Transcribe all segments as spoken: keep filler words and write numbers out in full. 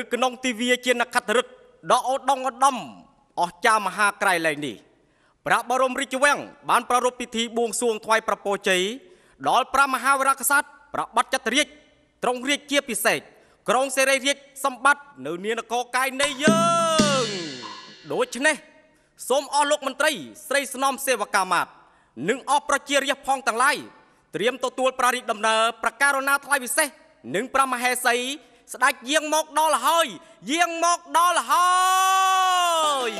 កនងទីវាជានខត្តរិទ្ធដកអូដងអូដំអស់ចាមហាក្រៃលែងនេះព្រះបរមរាជវាំងបានប្រារព្ធពិធីបួងសួងថ្វាយប្រពោជ័យដល់ព្រះមហាវីរក្សត្រប្របាត់ចត្ររាជទ្រង់រាជជាពិសេសក្រុងសេរីរាជសម្បត្តិនៅនានគរកាយនៃយើងដូច្នេះសូមអស់លោកមន្ត្រីស្រីស្នំសេវកាមាត្យនិងអស់ប្រជារាស្ត្រផងទាំងឡាយត្រៀមទទួលប្រារីកដំណើរប្រកាសណាថ្លៃពិសេសនិងព្រះមហេសីស្ដេចយាងមកដល់ហើយយាងមកដល់ហើយ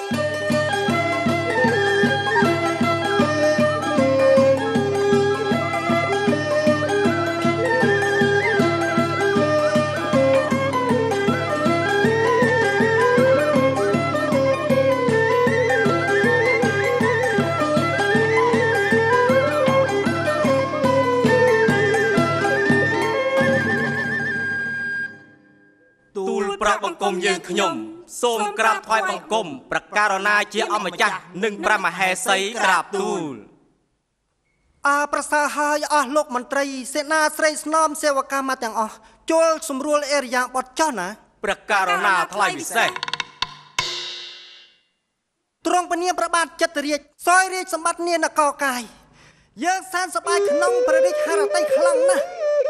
ព្រះបង្គំយើងខ្ញុំសូមក្រាបថ្វាយបង្គំប្រកាសណាជាអម្ចាស់និងព្រះមហេសីក្រាបទូលអើប្រសើរហើយអស់លោកមន្ត្រីសេនាស្រីស្នំសេវកាមាត្យទាំងអស់ចូលសម្រួលអេរិយាបថចុះណាប្រកាសណាថ្លៃពិសេសទ្រង់ពនាមព្រះបាទចត្ររាជសោយរាជសម្បត្តិនានគរកាយយើងសានសប្បាយក្នុងព្រះរាជហឫទ័យខ្លាំងណាស់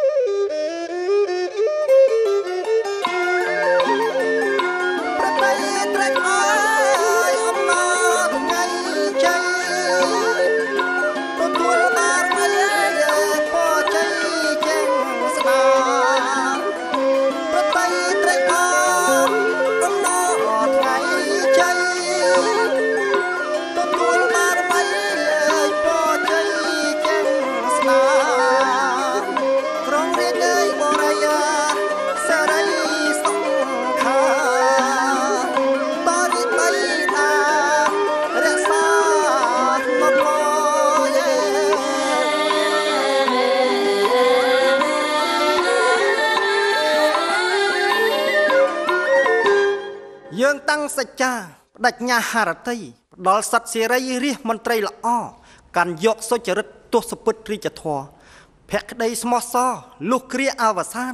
យើងតាំងសច្ចាបដិញ្ញាហរតីផ្ដល់សត្វសេរីរាជមន្ត្រីល្អកាន់យកសុចរិតទស្សពុទ្ធរាជធរភក្តីស្មោះសរលុះគ្រាអវសាន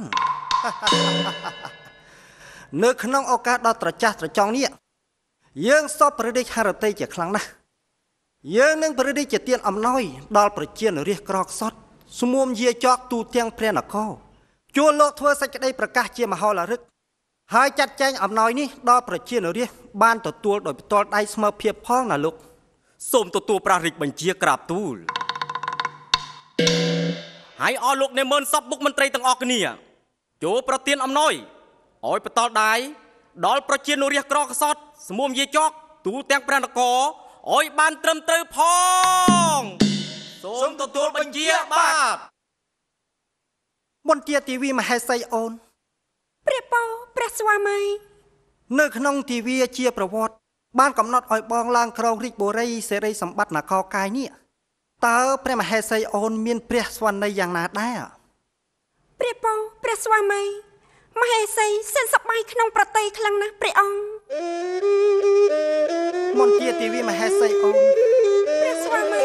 នៅក្នុងឱកាសដ៏ត្រចះត្រចង់នេះយើងសពព្រះរាជហរតីជាខ្លាំងណាស់យើងនឹងព្រះរាជទានអំណោយដល់ប្រជានរាជក្រខ្សត់ស្មុំយាចកទូទាំងព្រះនគរជួលលោកធ្វើសេចក្តីប្រកាសជាមហោឡារិកហើយចាត់ចែងអំណោយនេះដល់ប្រជានរាជបានទទួលដោយផ្ទាល់ដៃស្មើភាពផងណាលោកសូមទទួលព្រះរាជបញ្ជាក្រាបទូលហើយអស់លោកនិមន្តសពមុខមន្ត្រីទាំងអស់គ្នាចូលប្រទានអំណោយឲ្យផ្ទាល់ដៃដល់ប្រជានរាជក្រខ្សត់ស្មុំយាចកទូទាំងព្រះនគរឲ្យបានត្រឹមត្រូវផងសូមទទួលបញ្ជាបាទមន្ត្រីទីវីមហេសីអូនព្រះពរព្រះស្វាមីនៅក្នុងទិវាជាប្រវត្តិបានកំណត់ឲ្យបងឡើងក្រងរាជបុរីសេរីសម្បត្តិនគរកាយនេះតើព្រះមហេសីអូនមានព្រះស្វន័យយ៉ាងណាដែរព្រះពរព្រះស្វាមីមហេសីសិនសប្បាយក្នុងប្រតិយខ្លាំងណាស់ព្រះអង្គមន្ត្រីទិវាមហេសីអូនព្រះស្វាមី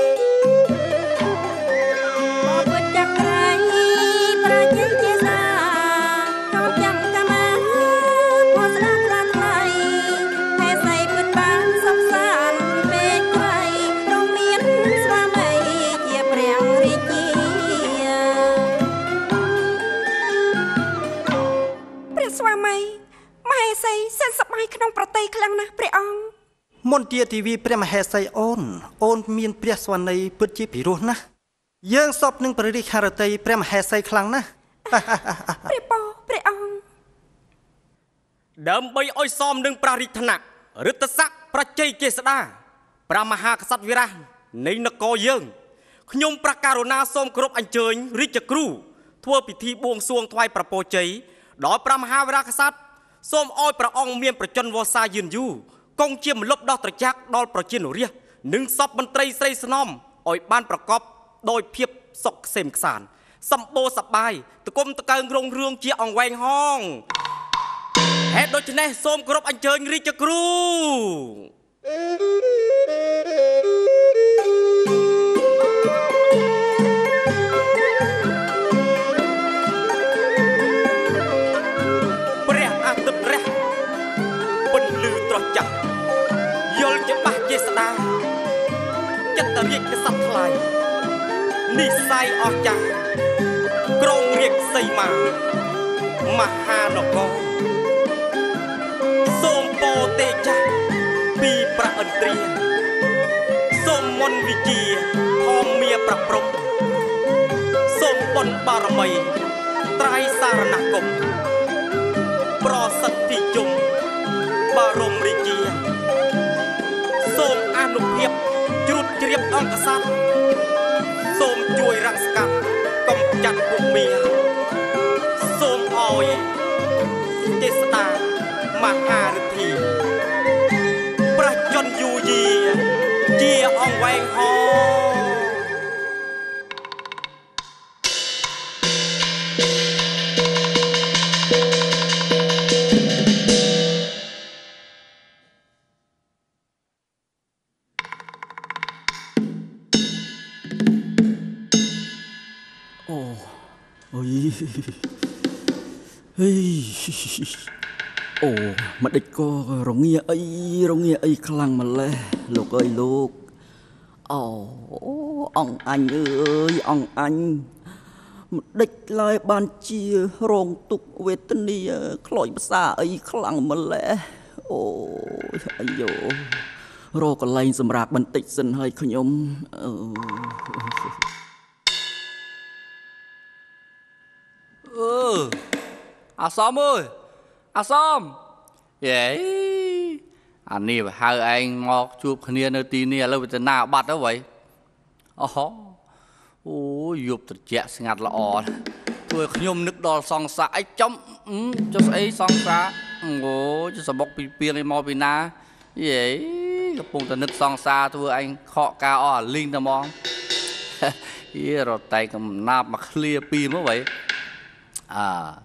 ក្នុងប្រតិយខ្លាំងណាស់ព្រះអង្គមន្ត្រីទីវីព្រះមហេសីអូនអូនមានព្រះស្វន័យពិតជាពិរោះណាស់យើងសពនឹងព្រះរាជហឫទ័យព្រះមហេសីខ្លាំងណាស់ព្រះពរព្រះអង្គដើម្បីឲ្យសមនឹងព្រះរាជឋានៈរិទ្ធស័ក្តិប្រជ័យចេស្តាព្រះមហាក្សត្រវីរៈនៃនគរយើងខ្ញុំប្រកាសណាសូមគោរពអញ្ជើញរាជគ្រូធ្វើពិធីបួងសួងថ្វាយប្រពោជ័យដល់ព្រះមហាវីរក្សត្រសូមអោយព្រះអង្គមានប្រជញ្ញវសាយឺនយូរគង់ជាមលុបដោះត្រចាក់ដល់ប្រជានរាស្ត្រនិងសពមន្ត្រីស្រីស្នំឲ្យបានប្រកបដោយភាពសុខក្សេមក្សាន្តសម្បូរសប្បាយតគុំតកើងរងរឿងជាអង្វែងហងហេតុដូច្នេះសូមគោរពអញ្ជើញរាជគ្រូព្រះអាទិត្យរះរាជកษัត្រិย์ថ្លៃនិស័យអស្ចារ្យក្រុងរាជសីមាមហានគរសូមពោទេចាស់ពីព្រះឥន្ទ្រាសូមមន្តវិជ្ជាធម្មមាប្រព្រំសូមបុណ្យបារមីត្រៃសារណគមប្រសិទ្ធិជុំបរមរាជាសូមអនុភាពជ្រុតជ្រាបអង្គសត្វសូមជួយរក្សាកាត់កំចាត់ពួកមាសូមអោយទេស្តាមហារិទ្ធីប្រជញ្ញយូយាជាអង្គវែងហោเฮ้ยโอ้มาเด็กก็ร้องเงี้ยไอ้ร้องเงี้ยไอ้คลั่งมาแล้วลูกเอ้ยลูกอ๋ออ่องอันเอ้ยอ่องอันมาเด็กลายบานเชียรองตุกเวทนีคลอยภาษาไอ้คลั่งมาแล้วโอ้ไอ้โยรอกันไล่สำรักบันติสันให้ขยมเอออาซอมเอ้ยอาซอมเย้อันนี้ไปหาเองงอกจูบขณีนตีเนี่ยแล้วจะหน้าบัดแล้วไว้อ๋อโอ้ยยุบตะเจี๊ยสงัดละอ่อนตัวขยมนึกดอลซองสาไอ้จอมจะไอ้ซองสาโอ้จะสมบกปีเปียงไอ้มอปีนาเย้กระปุกตะนึกซองสาตัวเองเคาะกาอ่อนลิงตะมองเฮ้ยเราไต่กับน้ำมาเคลียปีเมื่อไหร่อ่า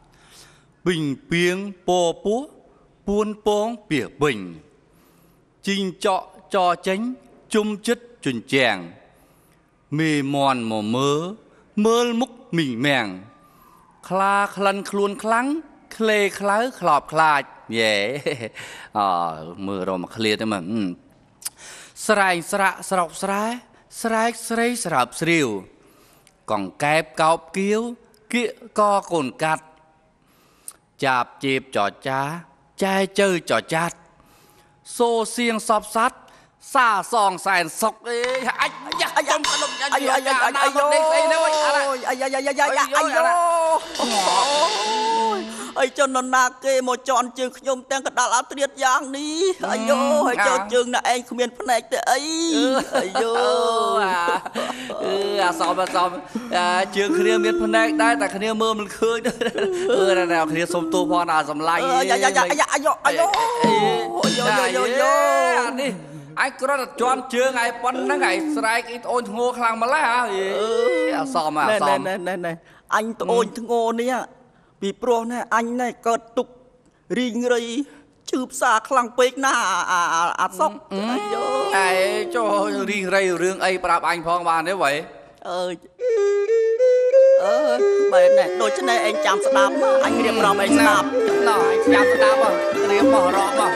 bình เปียงปอปัวปวนปองเปียbình จิงเจาะจอเจ๋งจุ่มจิตจุนแจงเมมอนหมอเมื่อเมื่อมุกหมิ่งแมงคลาคลันคลวนคลังเคลคล้ายคลอบคลาดเย่อ่าเมื่อเรามาเคลียร์ได้มั้งสลายสระสระสลายสลายสลายสลับสิวกล่องแกบเกาเกี้ยวเกี้ยก็โกนกัดจับจีบจ่อจ้าใจเจอจ่อจัดโซเสียงสอบซัดซาซองแสนสกเอ้ยไอ้ยักษ์ยมขนมยันยันยันยันยันยันยันยันยันไอ้ยันยันยันยันยันไอ้โยไอ้เจ้าหน้าเกมจอนจึงขยมแต่งกระดาษอัตเรียดอย่างนี้ไอ้โยไอ้เจ้าจึงน่ะเองขมิ้นพนักแต่ไอ้ไอ้โยเออสอบมาสอบจึงขมิ้นมีพนักได้แต่ขมิ้นมือมันคืนเออนั่นแหละขมิ้นสมตัวพอนาสำลัยไอ้ยันยันไอ้ยันไอ้โยไอ้โยโยโยโยนี่ไอ้กระดาษจอนจึงไอ้ปนนั่งไอ้สไลด์ไอ้โอนโง่คลังมาแล้วเออสอบมาสอบนั่นนั่นนั่นอันโอนโง่เนี่ยปีโปรเนี่ยอันเนี่ยเกิดตุกริงรีชืบสาคลังเป็กหน้าอาซอกไอ้โจริงรีเรื่องไอ้ปราบอันพองบานได้ไหวเออเออไปเนี่ยโดยเฉพาะเองจำสตาร์มาอันเรียบร้อยเองสตาร์หน่อยจำสตาร์มาเรียบร้อยรอบมา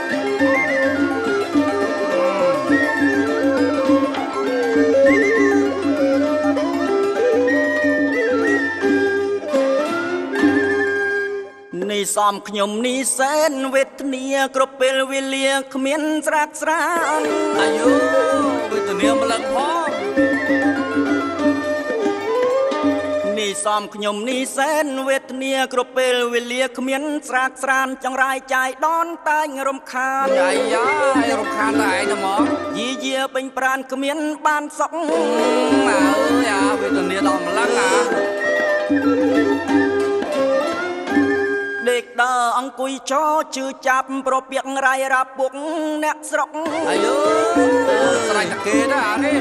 นี่ซ้อมขยมนี่แสนเวทเนียกรบเปลวิเลียขมิ้นรักสรานอายุเวทเนียมาลังพ่อนี่ซ้อมขยมนี่แสนเวทเนียกรบเปลวิเลียขมิ้นรักสรานจังไรใจดอนตายรำคาญใหญ่ย้ายรำคาญไหนนะหมอยี่เยี่ยเป็นปราณขมิ้นบานสองมาเอ้ยเวทเนียดอนมาลังอ่ะเด็กดาอังกุยชอชื่อจับโปรเปียงไรรับบุกเน็กสกอายุสลายตะเกียนะนี่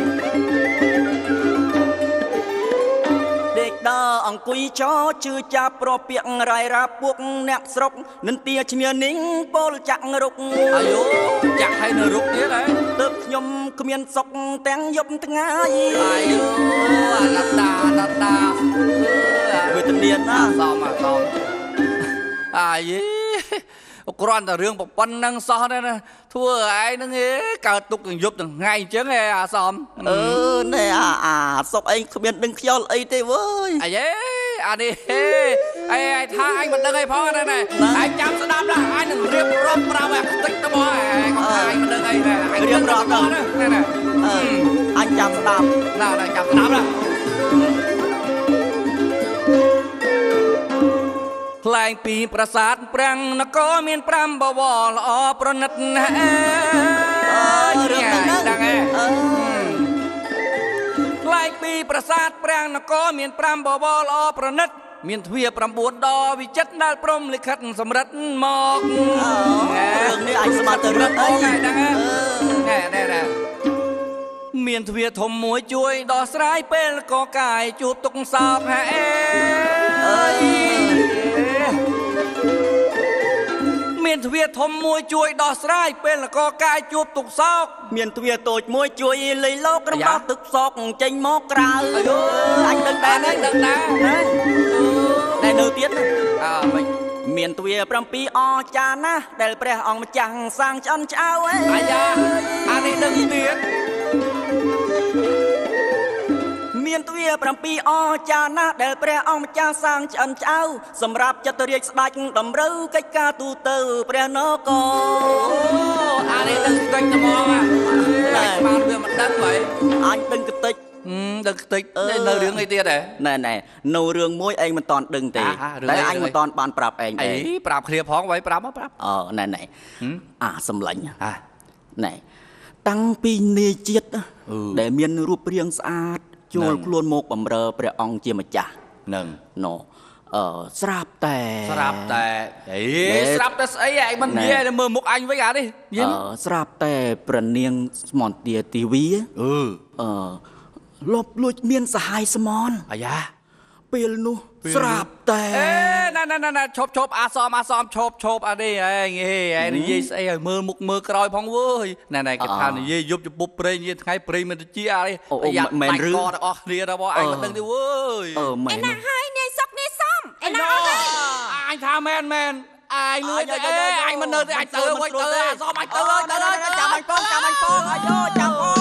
เด็กดาอังกุยชอชื่อจับโปรเปียงไรรับบุกเน็กสกนันเตียชเนียนิ่งโปลจักรุกอายุจักให้นรุกนี่เลยเติบยมขมิ้นสกแตงยมทั้งไงอายุนัดดานัดดาเวทเนียนนะซ้อมมาซ้อมไอ้กรอนแต่เรื่องปกปันนั่งซ้อนนั่นนะทั่วไอ้นั่งเอ๊ะการตุกถึงยุบถึงไงเจ้าไงอาซ้อมเออเนี่ยอ่าอ่าศพไอ้ขมิ้นดึงเขี้ยวไอ้เต้เว้ยไอ้เย้อันนี้ไอ้ไอ้ท่าไอ้มันดึงไอ้พ่อนั่นไงไอ้จำสนามละไอ้หนึ่งเรียบร้อยเราแบบติ๊กตะบอยไอ้ของไอ้มันดึงไอ้เนี่ยไอ้เรียบร้อยนั่นนั่นน่ะเอออันจำสนามน่าจำสนามละคลายปีประสาทปรังนกเมียนปรำบวรอประนัดนะเออเรื่องนั้นดังไงคลายปีประสาทปรังนกเมียนปรำบวรอประนัดเมียนทวีปรำบวดดอวิจัดนาลพรมลิขัดสำรัดหมอกเรื่องนี้ไอ้สมาร์ทเรื่องไอ้ดังไงแน่แน่แน่เมียนทวีทมมวยช่วยดอสายเป็นกอไก่จูบตกสอบแห่เมียนทวีทมมวยช่วยดอสไลเป็นละก็กายจูบตุกซอกเมียนทวีโตจมวยช่วยเลยโลกระบาดตึกซอกใจมอกกราวอันดังแต่นั่นดังแต่ได้เนื้อเตี้ยเมียนทวีปรำปีอจานะได้เปรี้ยอองมาจังสร้างจันเจ้าเอ้ยอายาอันนี้ดังเตี้ยเมียนตัวปรำปีอจานะเดลเปรอองจ้าสร้างจันเจ้าสำหรับจัตเรียกสบายดำรู้กิจการตูเตอเปรนกออันนี้ดึงตึกจะมองอ่ะแต่มาเรื่องมันดังไว้อันดึงกติกอืมดึงกติกในเรื่องไอเตี้ยเด้แน่แน่ในเรื่องมวยเองมันตอนดึงตีแต่อันมันตอนปานปรับเองไอ้ปรับเคลียร์พ้องไว้ปรับมาปรับเออแน่แน่อ่าสำลังอ่ะแน่ตั้งปีเนจิตแต่เมียนรูปเรียงสะอาดจูลคลวนโมกบำเรอเปรอองเจียมจ่าหนึ่งโนเออสราบแต่สราบแต่เอ้สราบแต่ไอ้ไอ้มันเย่เมื่อมุกอันไว้กันดิเออสราบแต่ประเนียงสมอนเตียทีวีเออเออลบลุยเมียนสหายสมอนอายาเปลนูสราบแต่เอ้นั่นนั่นนั่นชบชบอาซอมอาซอมชบชบอันนี้ไอ้เงี้ยไอ้ยี่ไอ้เมื่อมุกเมื่อกรอยพองเว้ยนั่นนั่นกับท่านยี่ยุบจะปุ๊บเปรย์ยี่ไงเปรย์มันจะเจี๊ยอะไรอยากแมนรื้ออ๋อเรียนเราบอกไอ้มันตั้งดิเว้ยเออแมนไอ้น่าให้เนี่ยซักเนี่ยซ้ำไอ้น่าไอ้ท่าแมนแมนไอ้เลื่อยไอ้ไอ้มันเนินไอ้เตอร์ไว้เตอร์ซ้อมไอ้เตอร์เตอร์จับมันป้องจับมันป้องไอ้โยจับป้อง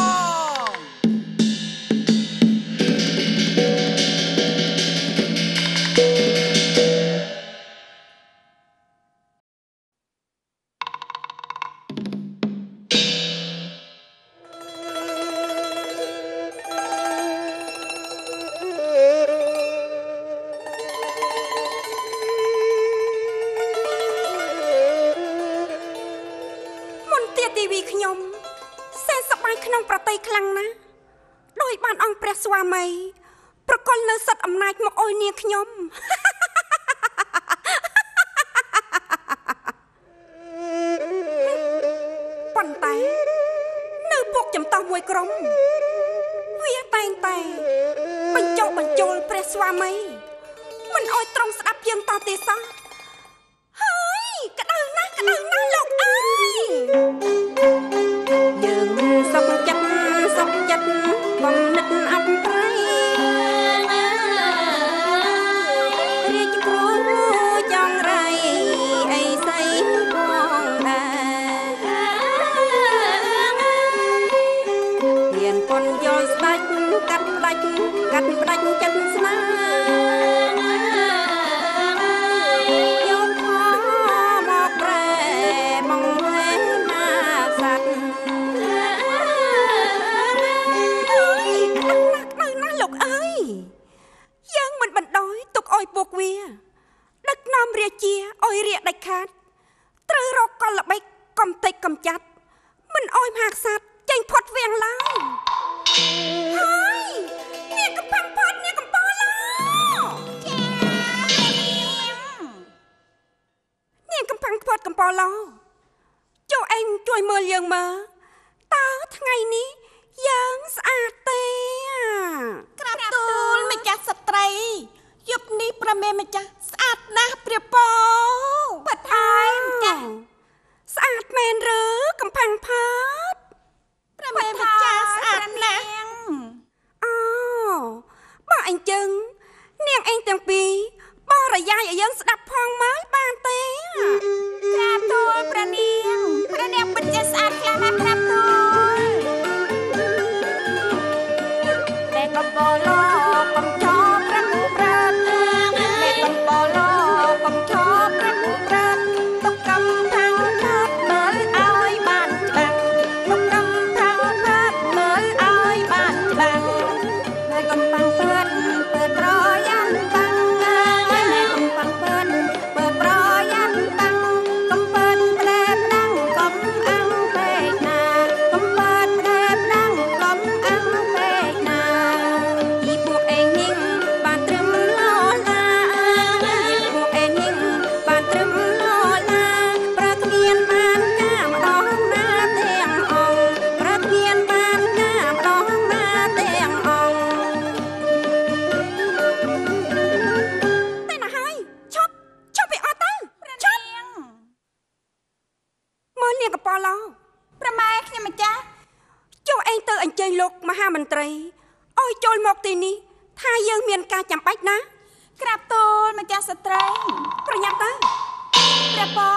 คลังนะโดยบ้านองค์ประสวามัยประกอบเนื้อสัตว์อำนาจมาโอยเนียขยมปั่นไตเนื้อพวกจำต้องมวยกรมเวียแตงแต่บรรจบบรรจลประสวามัยมันโอยตรงสดับยังตาเตซ่าเฮ้ยกระดังนะกระดังนะหลอกไอ้ยังสมจัดสมจัดกองนึกอับไรเรียกครูจังไรไอ้ใส่พองได้เพียนปนย้อยสตัดกัดดัดกัดดัดจัดสนาบวกเวียดักน้ำเรียเจียอ้อยเรียดักขาดตรึรกกละใบกำติกำจัดมันอ้อยหักสัตว์เจงพดเวียงแล้วเฮ้ยเนี่ยกำพังพดเนี่ยกำปอแล้วเนี่ยกำพังพดกำปอแล้วเจ้าเองช่วยเมื่อยังมาตาทั้งไงนี้ยังสะอาดเตะกระตูนไม่จัดสตรียุบนี้ประเมมันจะสะอาดนะเปรียบปอปัดไอ้จ้ะสะอาดแมนหรือกำพังพัดประเมมันจะสะอาดนะอ๋อบ่อันจึงเนียงเองเตียงปีบ่ระยายยังสดับพองไม้บานเตะกระตูจะสะอาดคลามาครับตูนแต่ก็บอลอกำชอบรักปราดแต่ก็บอลอกำชอบรักปราดตกกำทางพาดเหมือนอ้อยบ้านบังตกกำทางพาดเหมือนอ้อยบ้านบังแม่กำปังเปิดเปิดรอยันบังแม่กำปังเปิดเปิดรอยันบังกำเปิดแปรดังกำอังเปกนากำเปิดแปรดังกำอังเปกนาอีพวกเองนิ่งบ้านตรึมลอลาอีพวกเองนิ่งบ้านตรึมลอลาประเทียนบ้านงามร้องมาเตียงอ่องประเทียนบ้านงามร้องมาเตียงอ่องแต่นะให้ชอบชอบไปออเตอร์ชอบเมื่อเรียนกับปอลอประมาณนี่มันจ้าโจเองเตออันเจยลกมหามนตรีอ้อยโจลหมกตีนี้ถ้ายังมีการจำเป็นนะกราบตูนมันจ้าสตรีประหยัดเตอร์ประปอ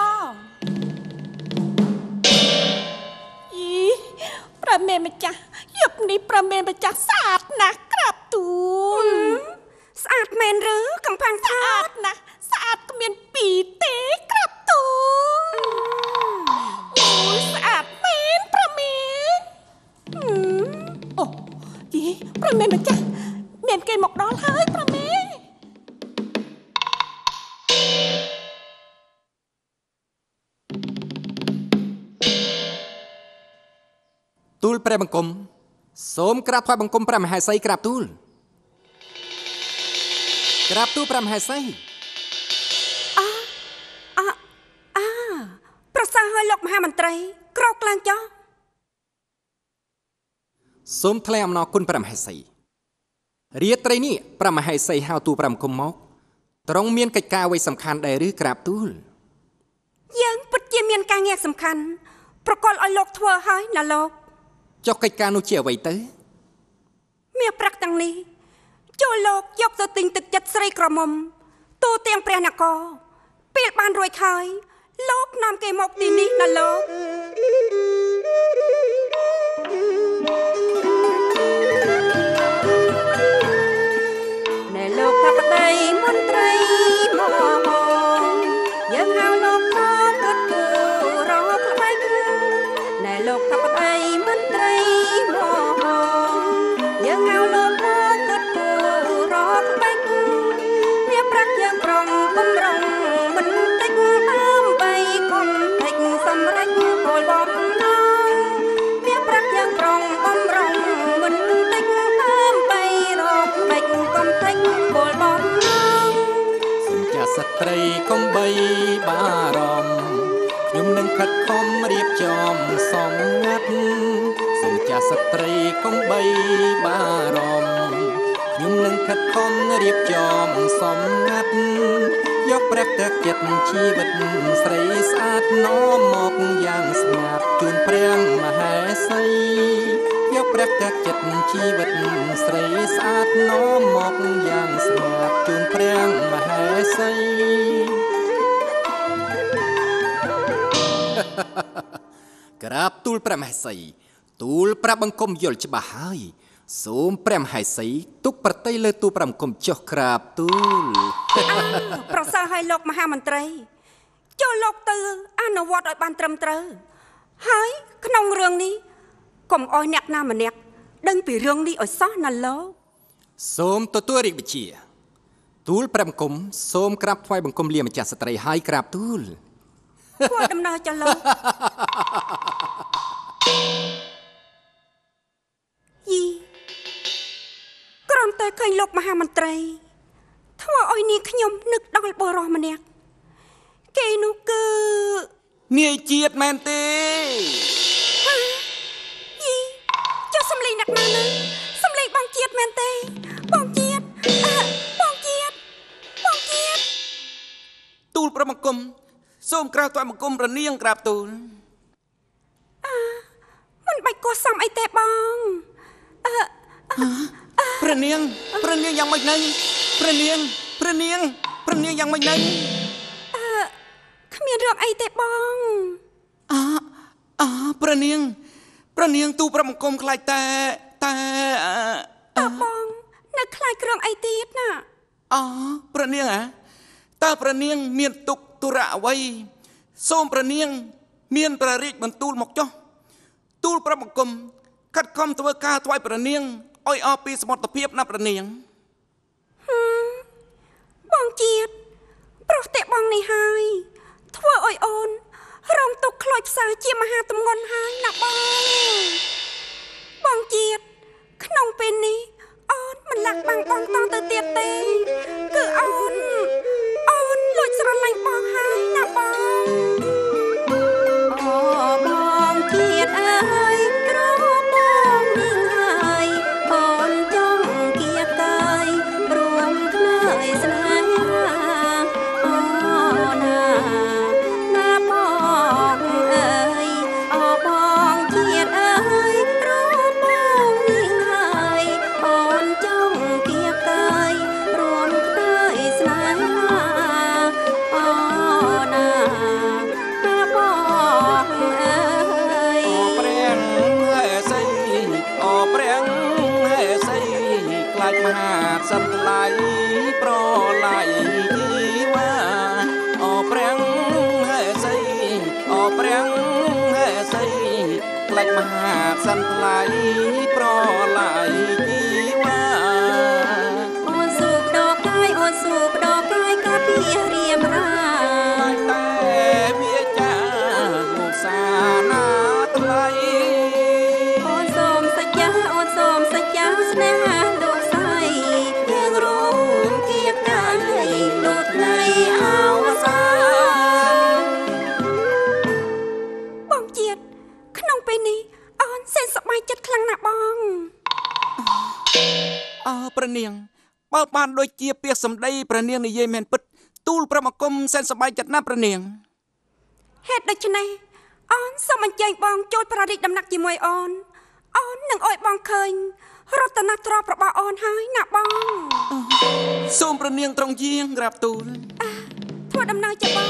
อีประเมมันจ้าหยุบนี้ประเมมันจ้าสะอาดนะกราบตูนสะอาดแมนหรือกำพังสะอาดนะสะอาดก็เมียนปีเตะกราบตูนโอ้สะอาดแมนประเมโอ้ยีประเมมันจ้าเมียนเกยหมกดอลให้ประเมตูลแปรบังคมโสมกราบถอยบังคมพระมหาไซกราบตูลกราบตูลพระมหาไซอ่าอ่าอ่าประสาให้ลกมหามนตรีกรอกกลางจ้าសូមថ្លែងអំណរគុណព្រះមហេសីរាត្រីនេះព្រះមហេសីហៅទូលព្រះអង្គមកទ្រង់មានកិច្ចការអ្វីសំខាន់ដែរឬក្រាបទូលយើងពិតជាមានការងារសំខាន់ប្រកល់ឲ្យលោកធ្វើហើយណាលោកចុះកិច្ចការនោះជាអ្វីទៅមានប្រាក់ទាំងនេះចូលលោកយកទៅទិញទឹកចិត្តស្រីក្រមុំទូទាំងព្រះនគរពេលបានរួចហើយលោកនាំគេមកទីនេះណាលោកណែលោកថាប្តីមន្ត្រីមកយើងហៅលោកមកគិតគូររកក្បាច់ណែលោកថាប្តីមន្ត្រីមកយើងហៅលោកមកគិតគូររកក្បាច់មានប្រាក់យើងប្រងបំរុងមិនតិចតាមបីកុំតិចសម្រេចគោលបំណងមានប្រាក់យើងប្រងបំរុងមិនតិចតាមបីរកក្បាច់កុំតិចគោលបំណងសូមចាស្ត្រីកុំបីបារម្ភខ្ញុំនឹងខិតខំរៀបចំសំងាត់សូមចាស្ត្រីកុំបីបារម្ភខ្ញុំនឹងខិតខំរៀបចំសំងាត់យកព្រះទឹកចិត្តជីវិតស្រីស្អាតនាំមកយ៉ាងស្ងាត់ជូនព្រះមហេសីយកព្រះទឹកចិត្តជីវិតស្រីស្អាតនាំមកយ៉ាងស្ងាត់ជូនព្រះមហេសីក្រាបទូលព្រះមហេសីទូលព្រះបង្គំយល់ច្បាស់ហើយសូមព្រះមហេសីទុកប្រតិលើទូលព្រះបង្គំចុះក្រាបទូលប្រសើរឲ្យលោកមហាមន្ត្រីចូលលោកទៅអនុវត្តឲ្យបានត្រឹមត្រូវហើយក្នុងរឿងនេះកុំអោយអ្នកណាម្នាក់ដឹងពីរឿងនេះឲ្យសោះណាលោកសូមទទួលរាជវិជាទូលព្រះបង្គំសូមក្រាបថ្វាយបង្គំលាម្ចាស់ស្ត្រីហើយក្រាបទូលគួរដំណើរចុះលោកយីក្រំតែឃើញលោកមហាមន្ត្រីធ្វើឲ្យនាងខ្ញុំនឹកដល់បរិសម្នាក់គេនោះគឺនាយជាតិមែនទេយីចុះសំលេងអ្នកណានឹងសំលេងបងជាតិមែនទេបងជាតិបងជាតិបងជាតិទូលព្រះបង្គំសូមក្រាបថ្វាយបង្គំព្រះនាងក្រាបទូលអឺមិនបាច់គោះសំអីទេបងអឺព្រះនាងព្រះនាងយ៉ាងម៉េចនៅព្រះនាងព្រះនាងព្រះនាងយ៉ាងម៉េចនៅអឺគ្មានរឿងអីទេបងអើអើព្រះនាងព្រះនាងទូប្រមង្គមខ្លាចតែតែតើបងនៅខ្លាចក្រុងអីទៀតណាអូព្រះនាងហ៎តើព្រះនាងមានទុកទុរៈអ្វីសូមព្រះនាងមានព្រះរាជបន្ទូលមកចុះទូលប្រមង្គមកាត់ខំធ្វើការថ្វាយព្រះនាងឲ្យអស់ពីសមត្ថភាពណាព្រះនាងបងជាតិប្រុសតែបងនេះហើយធ្វើឲ្យអូនរងទុកខ្លោចផ្សាជាមហាទម្ងន់ហើយណាបងបងជាតិក្នុងពេលនេះអូនមិនលាក់បាំងបងតទៅទៀតទេគឺអូនអូនលួចស្រឡាញ់បងហើយណាបងអូបងជាតិអើយក្របងនេះហើយអូនចង់គៀកកាយរួមខ្នើយស្នេហាអូណាណាបងអើយអូបងជាតិអើយក្របងនេះហើយអូនចង់គៀកកាយរួមខ្នើយស្នេហាអូណាណាបងអើយអូព្រះហេសីអូព្រះហេសីខ្លាចមហាសន្លៃប្រឡ័យជីវ៉ាអូព្រះហេសីអូព្រះហេសីខ្លាចមហាសន្លៃប្រឡ័យជីវ៉ាអូនស៊ូបដកកាយអូនស៊ូបដកកាយកាពីរៀមរាតែវាចាលោកសាណាថ្លៃអូនសូមសច្ចាអូនសូមសច្ចាស្នេហាលោកស្រីយើងរួមគៀកកាយលោកថ្ងៃអវសានបងជាតិក្នុងពេលនេះអូនសែនសប្បាយចិត្តខ្លាំងណាស់បងអើព្រះនាងបើបានដូចជាពាក្យសម្ដីព្រះនាងនិយាយមែនពិតទូលប្រមង្គមសែនសប្បាយចិត្តណាស់ព្រះនាងហេតុដូច្នេះអូនសូមអញ្ជើញបងចូលប្ររាជដំណាក់ជាមួយអូនអូននឹងអោយបងឃើញរតនទ្រព្យរបស់អូនហើយណាបងសូមព្រះនាងត្រង់យាងក្រាបទូលធ្វើដំណើរចាបង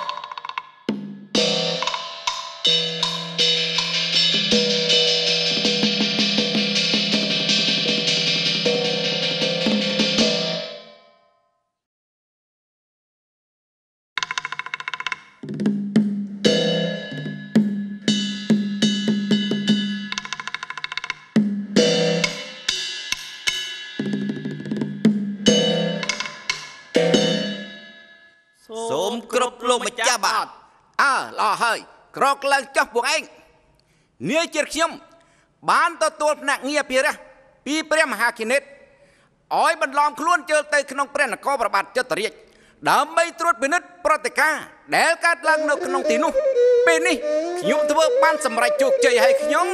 សូមគ្រប់លោកម្ចាស់បាទអើល្អហើយក្រកឡើងចុះពួកឯងនាយជាតិខ្ញុំបានទទួលភ្នាក់ងារភិរៈពីព្រះមហាគណិតឲ្យបន្លំខ្លួនជើទៅក្នុងព្រះនគរប្របាទចតុរាជដើម្បីត្រួតពិនិត្យប្រតិការដែលកើតឡើងនៅក្នុងទីនោះពេលនេះខ្ញុំធ្វើបានសម្រេចជោគជ័យឲ្យខ្ញុំ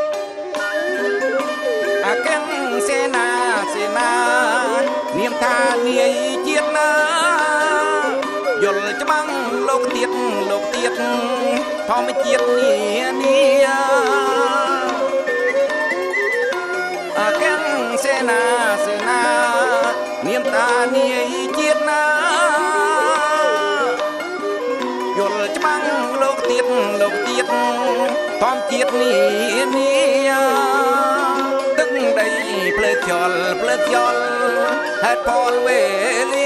អកੰសេនាសេនានាមថានាយជាតិណាយល់ច្បាំងលោកទៀតលោកទៀតធម្មជាតិនានាអកੰសេនាសេនានាមតានាយជាតិណាយល់ច្បាំងលោកទៀតលោកទៀតធម្មជាតិនានាទឹកដីភ្លើខ្យល់ភ្លើខ្យល់ហេតុផលវេលា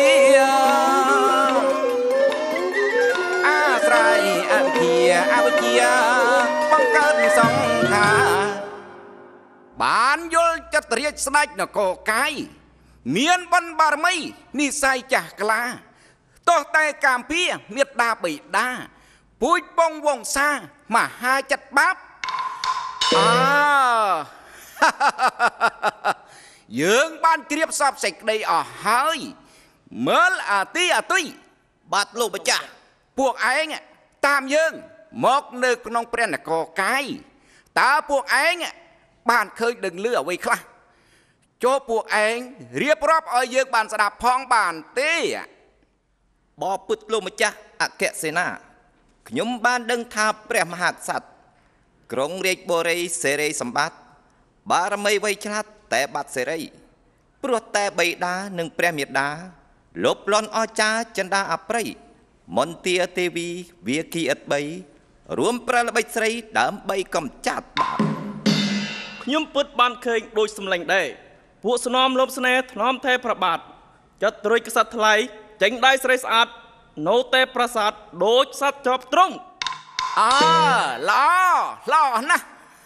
អវិជ្ជាអវិជ្ជាបង្កើតសង្ខារបានយល់ចតុរាជស្ដេចនគរកាយមានបុណ្យបារមីនិស័យចាស់ក្លាទោះតែកាមភាមេត្តាបិតាពូជពងវង្សមហាចិត្តបាបអើយើងបានជ្រាបសពសេចក្តីអស់ហើយមើលអាទីអាទុយបាទលោកម្ចាស់ពួកឯងតាមយើងមកនៅក្នុងព្រះនគរកាយតើពួកឯងបានឃើញដឹងឮអ្វីខ្លះចូលពួកឯងរៀបរាប់ឲ្យយើងបានស្ដាប់ផងបានទេបបពុតលោកម្ចាស់អគ្គសេនាខ្ញុំបានដឹងថាព្រះមហាក្សត្រក្រុងរាជបុរីសេរីសម្បត្តិបារមីវៃឆ្លាតតែបាត់សេរីព្រោះតែបិតានិងព្រះមេដាលុបលន់អស្ចារ្យចិន្តាអប្រិយមន្ទាទេវីវាគីឥតបីរួមប្រើល្បិចស្រីដើម្បីកំចាត់បាបខ្ញុំពិតបានឃើញដូចសម្លេងដែរពួកស្នំលំស្នេហ៍ថ្នមថេប្របាទចាត់ត្រួយកษัត្រិយថ្លៃចេញដៃស្រីស្អាតនៅទេប្រាសាទដូចសត្វជាប់ទ្រង់អើល្អល្អណាស់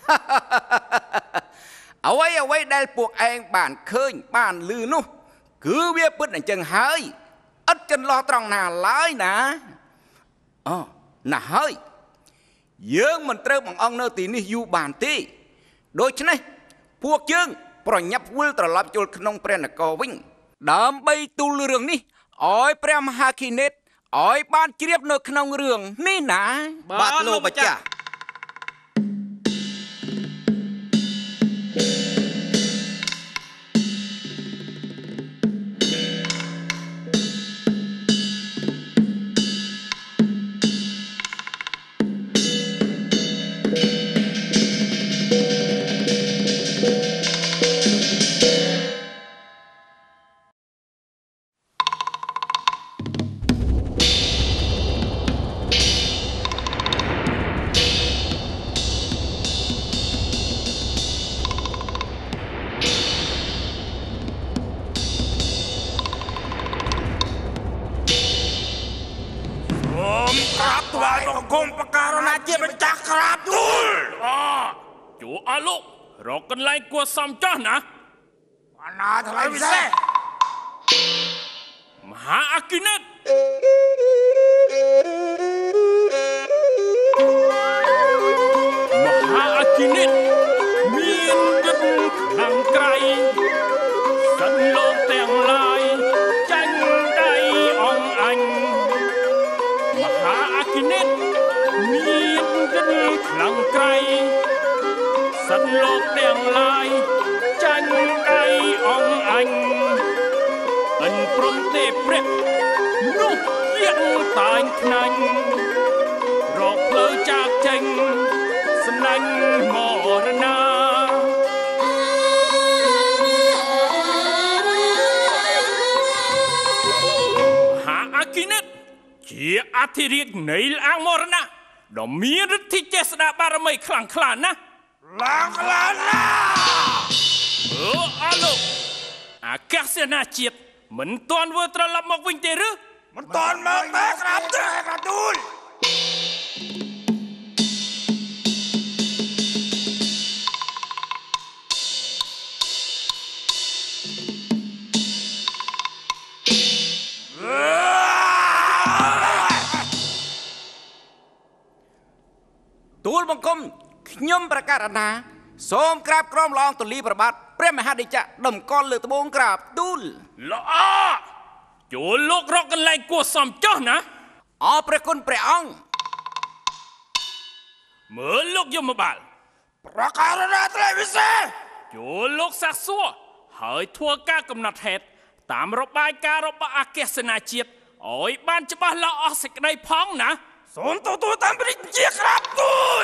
អ្វីអ្វីដែលពួកឯងបានឃើញបានឮនោះគឺវាពិតអញ្ចឹងហើយឥតចន្លោះត្រង់ណាឡើយណាអូណាស់ហើយយើងមិនត្រូវបង្អង់នៅទីនេះយូរបានទេដូច្នេះពួកយើងប្រញាប់វិលត្រឡប់ចូលក្នុងព្រះនគរវិញដើម្បីទូលរឿងនេះឲ្យព្រះមហាគិនេតឲ្យបានជ្រាបនៅក្នុងរឿងនេះណាបាទលោកម្ចាស់រកកន្លែងគួរសមចោះណាអនាថ្លៃពិសេសមហាអគិនេតមហាអគិនេតមានយន្តខ្លាំងក្រៃសិនលោកទាំងឡាយចាញ់ដៃអងអញមហាអគិនេតមានយន្តខ្លាំងក្រៃសិនលោកទាំងឡាយចាញ់ដៃអងអញអិនព្រមទេព្រះនោះជាតាញ់ខ្នាញ់រកផ្លូវចាកចេញសំណាញ់មរណាហាអគិនេតជាអធិរាជនៃអាងមរណៈដ៏មានឫទ្ធិចេស្តាបារមីខ្លាំងក្លាណាស់ឡើងឡើងណាអូអលោកអាកាសនាជាតិមិនទាន់ធ្វើត្រឡប់មកវិញទេឬមិនទាន់មកទេក្រាបទេក្រាបទូលទូលបង្គំខ្ញុំប្រកាសណាសូមក្រាបក្រមឡងទូលីប្របាទព្រះមហាដេចក្រតម្កល់លើត្បូងក្រាបទូលល្អចូលលោករកកន្លែងគួរសមចុះណាអរព្រះគុណព្រះអង្គមើលលោកយមបាលប្រកាសណាត្រៃវិសេសចូលលោកសាសួរហើយធ្វើការកំណត់ហេតុតាមរបាយការណ៍របស់អាកាសនាជាតិឲ្យបានច្បាស់លាស់អស់សេចក្តីផងណាសូមទទួលតាមព្រះបញ្ជាក្រាបទូល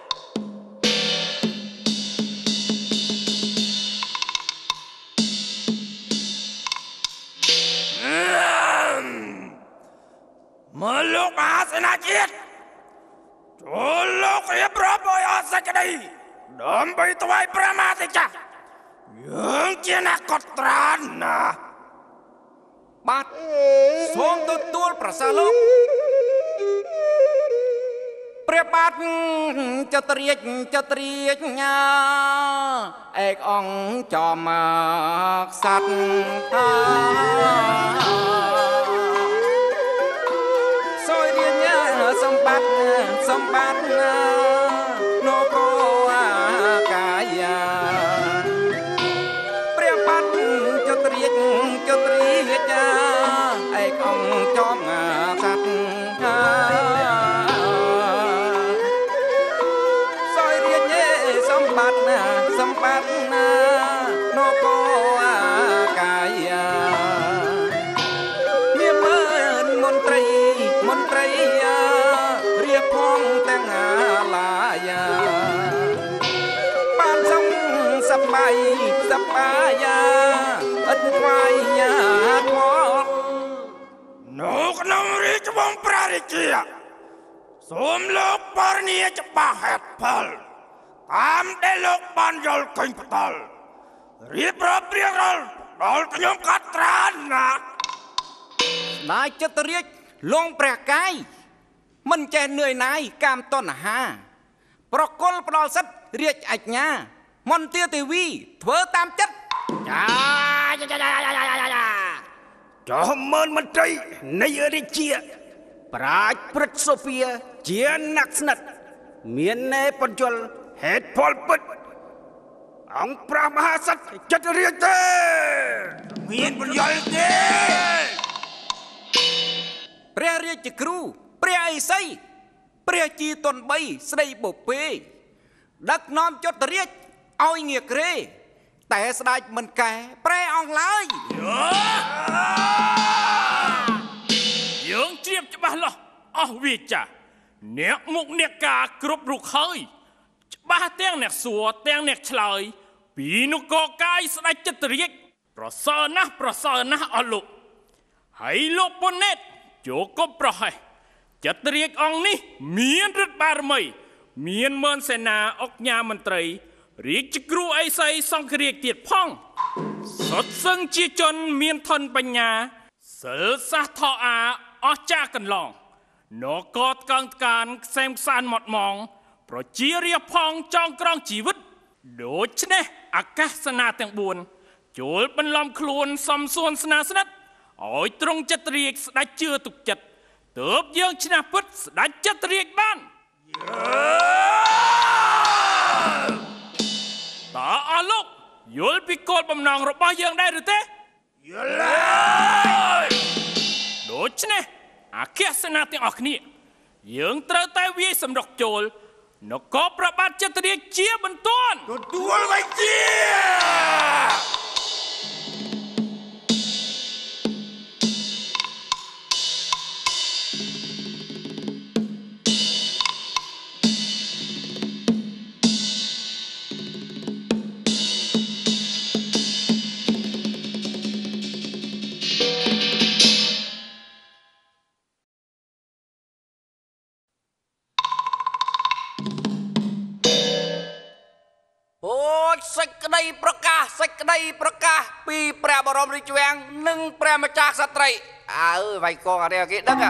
មើលលោកមហាសេនាជាតិចូលលោករៀបរាប់ឲ្យអស់សេចក្តីដើម្បីថ្វាយព្រះមហាទេចក្រយើងជាអ្នកកត់ត្រាណាបាទសូមទទួលប្រសាលោកព្រះបាទចត្រាជចត្រាជញាឯកអង្គចោមក្សត្រថាសូយរៀញសម្បត្តិសម្បត្តិនគរកាយាព្រះបាទចត្រាជចត្រាជឯកអង្គចោមក្សត្រថាសម្បត្តិសម្បត្តិនគរកាយាមានមើលមន្ត្រីមន្ត្រីរៀបផងទាំងអាឡាយាបានសុំសប្បាយសប្បាយអត់ខ្វាយយ៉ាមកនៅក្នុងរាជវង្សព្រះរាជាសូមលោកបរនីច្បាស់ហេតុផលតាមដែលលោកបានយល់ឃើញផ្ទាល់រៀបរាប់រៀបរាប់ដល់ខ្ញុំកាត់ត្រានណាស្ដេចចតុរាជលងព្រះកាយមិនចេះនឿយណាយកាមតណ្ហាប្រគល់ផ្ដល់សិទ្ធិរាជអាជ្ញាមន្ទាទេវីធ្វើតាមចិត្តចាចាចាចាចាចាចុះមើលមន្ត្រីនៃរាជាប្រាជ្ញព្រឹទ្ធសូហ្វីជាអ្នកស្និទ្ធមានណែបញ្យលហេតុផលពិតអង្គព្រះមហាក្សត្រចតុរាជទេមានបញ្យលទេព្រះរាជគ្រូព្រះឥសីព្រះជីតុនបីស្ដីបូពេដឹកនាំចតុរាជឲ្យងារក្រេតែស្ដេចមិនកែប្រែអង្គឡើយយើងជ្រាបច្បាស់លាស់អស់វាចាអ្នកមុខអ្នកការគ្រប់រូបហើយច្បាស់ទាំងអ្នកសួរទាំងអ្នកឆ្លើយពីនគរកាយស្ដេចចតុរាជប្រសើរណាស់ប្រសើរណាស់អស់លោកហើយលោកពុននេតចូលគប់ប្រហែសចតុរាជអង្គនេះមានឫទ្ធិបារមីមានមន្សេនាអុកញ៉ាមន្ត្រីរាជគ្រូអីសីសង្ឃរាជទៀតផងសុទ្ធសឹងជាជនមានធនបញ្ញាសិលសាស្ត្រថោអាអស់ចាកន្លងនគរកងកានខ្សែមខ្សានមកម៉ងប្រជារាស្ត្រផងចងក្រងជីវិតដូច្នេះអាកាសនាទាំងបួនចូលបន្លំខ្លួនសំសួនស្នាស្និទ្ធឲ្យត្រង់ចតុរាជស្ដេចជឿទុកចិត្តទើបយើងឈ្នះពិតស្ដេចចតុរាជបានតើអស់លោកយល់ពីគោលបំណងរបស់យើងដែរឬទេយល់ហើយដូច្នេះអាកាសនាទាំងអស់គ្នាយើងត្រូវតែវាយសម្រុកចូលនគរព្រះបាទចតុរាជជាបន្ទាន់ទទួលវិញជាសេចក្តីប្រកាសសេចក្តីប្រកាសពីព្រះបរមរាជវាំងនិងព្រះម្ចាស់ក្សត្រីអើវាយកងអរិយគេដឹងអឺ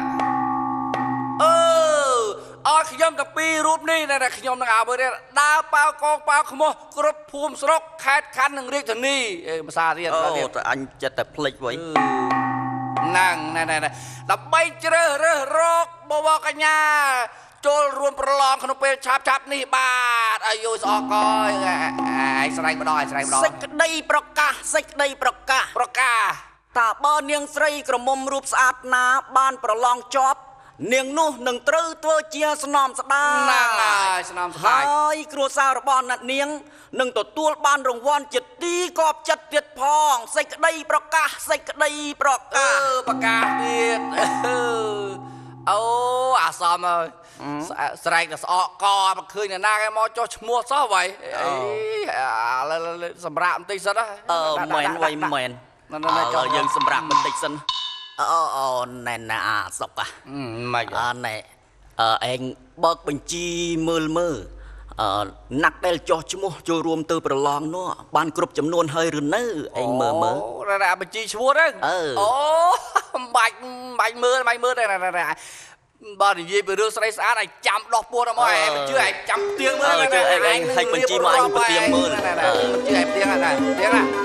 អរខ្ញុំតាពីររូបនេះដែលខ្ញុំនឹងឲ្យមើលដើរប៉ាវកងប៉ាវខ្មោះគ្រប់ភូមិស្រុកខេត្តខណ្ឌនិងរាជធានីភាសាទៀតអូតែអញចិត្តតែភ្លេចវិញហ្នឹងណែណែដើម្បីជ្រើសរើសរកបវរកញ្ញាចូលរួមប្រឡងក្នុងពេលឆាប់ឆាប់នេះបាទអាយុស្អកអើយឯងស្រែកម្ដងឯងស្រែកម្ដងសេចក្តីប្រកាសសេចក្តីប្រកាសប្រកាសថាបើនាងស្រីក្រមុំរូបស្អាតណាបានប្រឡងជាប់នាងនោះនឹងត្រូវធ្វើជាស្នំស្ដាយហ្នឹងហើយស្នំស្ដាយហើយគ្រួសាររបស់អ្នកនាងនឹងទទួលបានរង្វាន់ជាទីកប់ចិត្តទៀតផងសេចក្តីប្រកាសសេចក្តីប្រកាសប្រកាសទៀតអូអាសមអើយស្រែកតែស្អកកមកឃើញអ្នកណាគេមកចុះឈ្មោះសោះវ៉ៃអីសម្រាប់បន្តិចសិនណាអឺមែនវ៉ៃមែនចុះយើងសម្រាប់បន្តិចសិនអូអូណែណាអាសុកមិនអណែអឺឯងបើកបញ្ជីមើលមើលអឺណាក់ដែលចុះឈ្មោះចូលរួមទៅប្រឡងនោះបានគ្រប់ចំនួនហើយឬនៅឯងមើលមើលអូរ៉ាបញ្ជីឈ្មោះហ្នឹងអូមិនបាច់មិនបាច់មើលមិនបាច់មើលទេបើនិយាយពីរឿងស្រីស្អាតឲ្យចាំដោះពោះដល់មកឯងមិនជឿឯងចាំផ្ទៀងមើលឯងឯងហិចបញ្ជីមកឯងផ្ទៀងមើលមិនជឿឯងផ្ទៀងហ្នឹងផ្ទៀងណា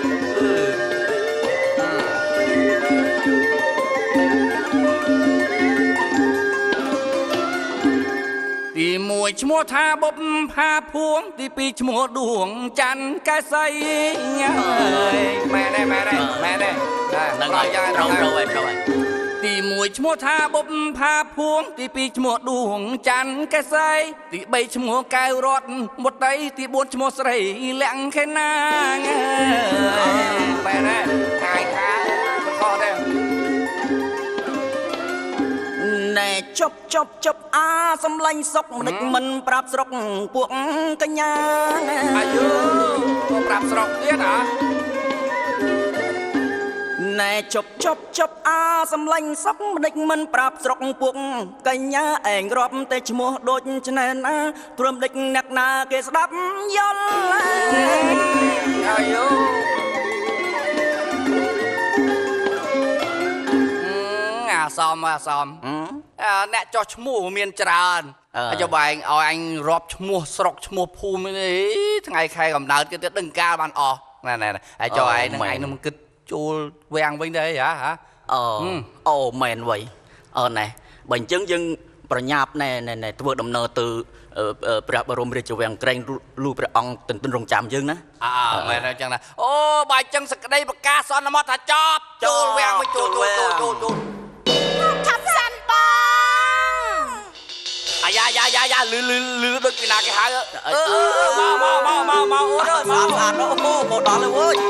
ទីមួយឈ្មោះថាបុប្ផាភួងទីពីរឈ្មោះដួងច័ន្ទកែសីម៉ែដែរម៉ែដែរម៉ែដែរហ្នឹងហើយត្រូវត្រូវហើយត្រូវហើយទីមួយឈ្មោះថាបុប្ផាភួងទីពីរឈ្មោះដួងច័ន្ទកែសីទីបីឈ្មោះកែវរតមុតីទីបួនឈ្មោះស្រីលក្ខខេណាម៉ែដែរកាយថាខុសដែរណែជប់ជប់ជប់អាសំឡាញ់សុកមិនមិនប្រាប់ស្រុកពួកកញ្ញាអាយុប្រាប់ស្រុកទៀតហ៎ណែជប់ជប់ជប់អាសំឡាញ់សក់មិនដេចមិនប្រាប់ស្រុកពួកកញ្ញាឯងរាប់តែឈ្មោះដូចឆ្នែនណាព្រមដេចអ្នកណាគេស្ដាប់យល់អាយូអាសមអាសមអ្នកចោះឈ្មោះមានច្រើនអាចបែងឲ្យអញរាប់ឈ្មោះស្រុកឈ្មោះភូមិនេះថ្ងៃខែកំណើតគេទៅដឹងកាលបានអស់ណែណែហើយចុះឯងនឹងឯងនឹងគិតជួលវាំងវិញទេហ៎អូអូមែនវៃអឺណែបើអញ្ចឹងយើងប្រញាប់ណែណែធ្វើដំណើរទៅព្រះបរមរាជវាំងក្រែងលូព្រះអង្គទន្ទឹងរង់ចាំយើងណាអើមែនអញ្ចឹងណាអូបើអញ្ចឹងសក្តីប្រកាសសន្មតថាចប់ចូលវាំងវិញចូលចូលចូលចូលថាប់សាន់បងអាយ៉ាយ៉ាយ៉ាយ៉ាលឺលឺលឺដូចពីណាគេហៅអឺមកមកមកមកមកអូនស្អាតស្អាតអូមកដល់ហើយវើយ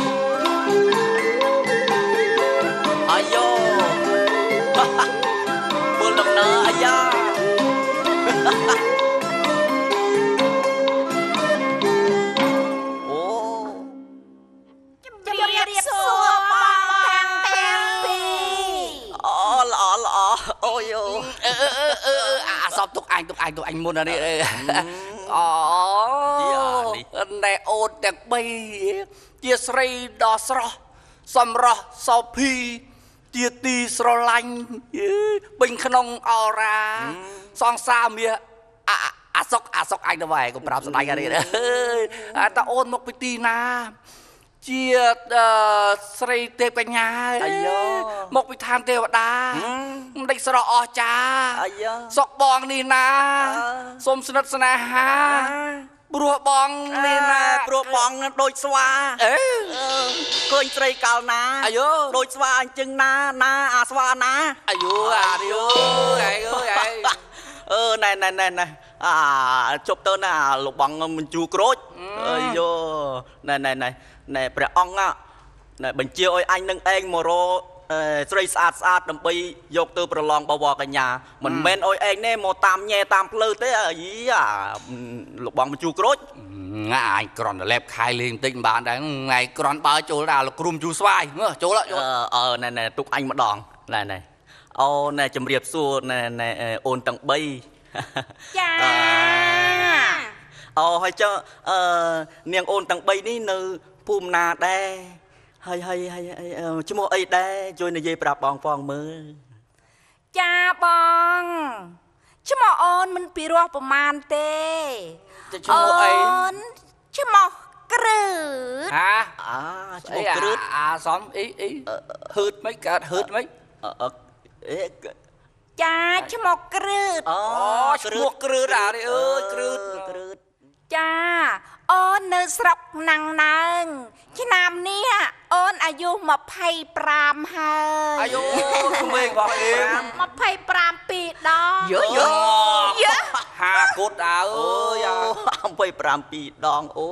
អាយូពលដំណើរអាយ៉ាអូជំរាបសួរបងទាំងទាំងពីរអូល្អល្អអូយូអឺអឺអាសពទុកអញទុកអញទុកអញមុននេះអូណែអូនទាំងបីជាស្រីដ៏ស្រស់សម្រស់សោភីជាទីស្រឡាញ់ពេញក្នុងអរ៉ាសងសាមាអាសុកអាសុកអញទៅហើយកុំប្រាប់ស្ដាយអីអើយតើអូនមកពីទីណាជាស្រីទេពកញ្ញាអាយ៉ូមកពីឋានទេវតាមិនដេចស្រស់អស្ចារ្យអាយ៉ូសុកបងនេះណាសូមស្និទ្ធស្នេហាព្រោះបងនេះណាព្រោះបងដូចស្វាអេឃើញស្រីកាលណាអាយ៉ូដូចស្វាអញ្ចឹងណាណាអាស្វាណាអាយ៉ូអាយ៉ូអីអីអឺណែណែណែណែអាជប់ទៅណាលោកបងមិនជួក្រូចអាយ៉ូណែណែណែណែព្រះអង្គណែបញ្ជាឲ្យអញនឹងឯងមករកស្រីស្អាតស្អាតដើម្បីយកទៅប្រឡងបវរកញ្ញាមិនមែនឲ្យឯងនេះមកតាមញ៉ែតាមផ្លូវទេអីអាលោកបងបញ្ជូក្រូចងាអញក្រន់តែលេបខែលេងបន្តិចមិនបានដែរថ្ងៃក្រន់បើចូលដល់លោកគ្រុំជូស្វាយចូលចូលអឺណែណែទុកអញម្ដងណែណែអូណែជំរាបសួរណែណែអូនទាំងបីចាអូហើយចុះអឺនាងអូនទាំងបីនេះនៅភូមិណាដែរហើយហើយហើយឈ្មោះអីដែរជួយនិយាយប្រាប់បងផងមើលចាបងឈ្មោះអូនមិនពីរោះប្រមាណទេឈ្មោះអីអូនឈ្មោះក្រឺតហាអាឈ្មោះក្រឺតអាសំអីអីហឺតមិនកើតហឺតមិនអេចាឈ្មោះក្រឺតអូឈ្មោះក្រឺតអានេះអើយក្រឺតក្រឺតចាអូននៅស្រុកណាំងណើងឆ្នាំនេះអូនអាយុម្ភៃប្រាំហើយអាយុក្មេងបងអេម្ភៃប្រាំពីរដងយើយើយើហាគត់អើយម្ភៃប្រាំពីរដងអូ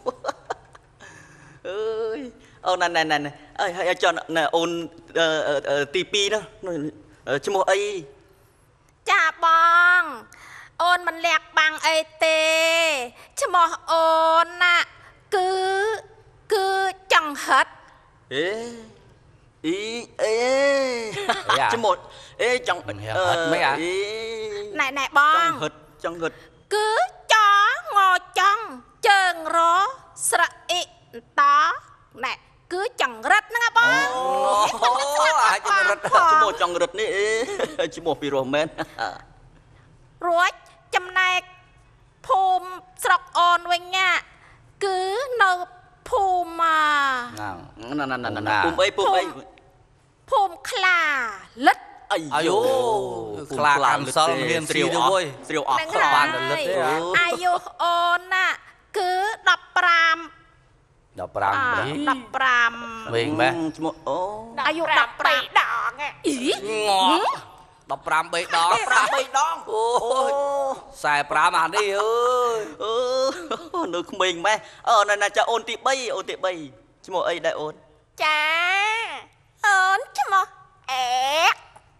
អើយអូណែណែណែអើយហើយចុះអូនទីពីរនោះឈ្មោះអីចាបងអូនមិនលាក់បាំងអីទេឈ្មោះអូនណាគឺគឺចង្ហិតអេអីអេឈ្មោះអេចង្ហិតមិនអាណែណែបងចង្ហិតចង្ហិតគឺចងចង់ជើងរស្រអ៊ីតណែគឺចង្រិតហ្នឹងបងអូអាចចង្រិតឈ្មោះចង្រិតនេះអេឈ្មោះពីរោះមែនរួចចំណែកភូមិស្រុកអូនវិញណាគឺនៅភូមិណាណាណាណាភូមិអីភូមិអីភូមិខ្លាលិតអាយូខ្លាកំសល់មានស្រីទៅអើយស្រីអស់ខ្លាបានលិតទេអាយុអូនណាគឺដប់ប្រាំដប់ប្រាំដប់ប្រាំវិញម៉េះឈ្មោះអូអាយុដប់ប្រាំដងអីងដប់ប្រាំបីដងប្រាំបីដងអូយខ្សែប្រាំអានេះអើយអឺនៅក្មេងម៉េះអឺណែចាអូនទីបីអូនទីបីឈ្មោះអីដែរអូនចាអូនឈ្មោះអែក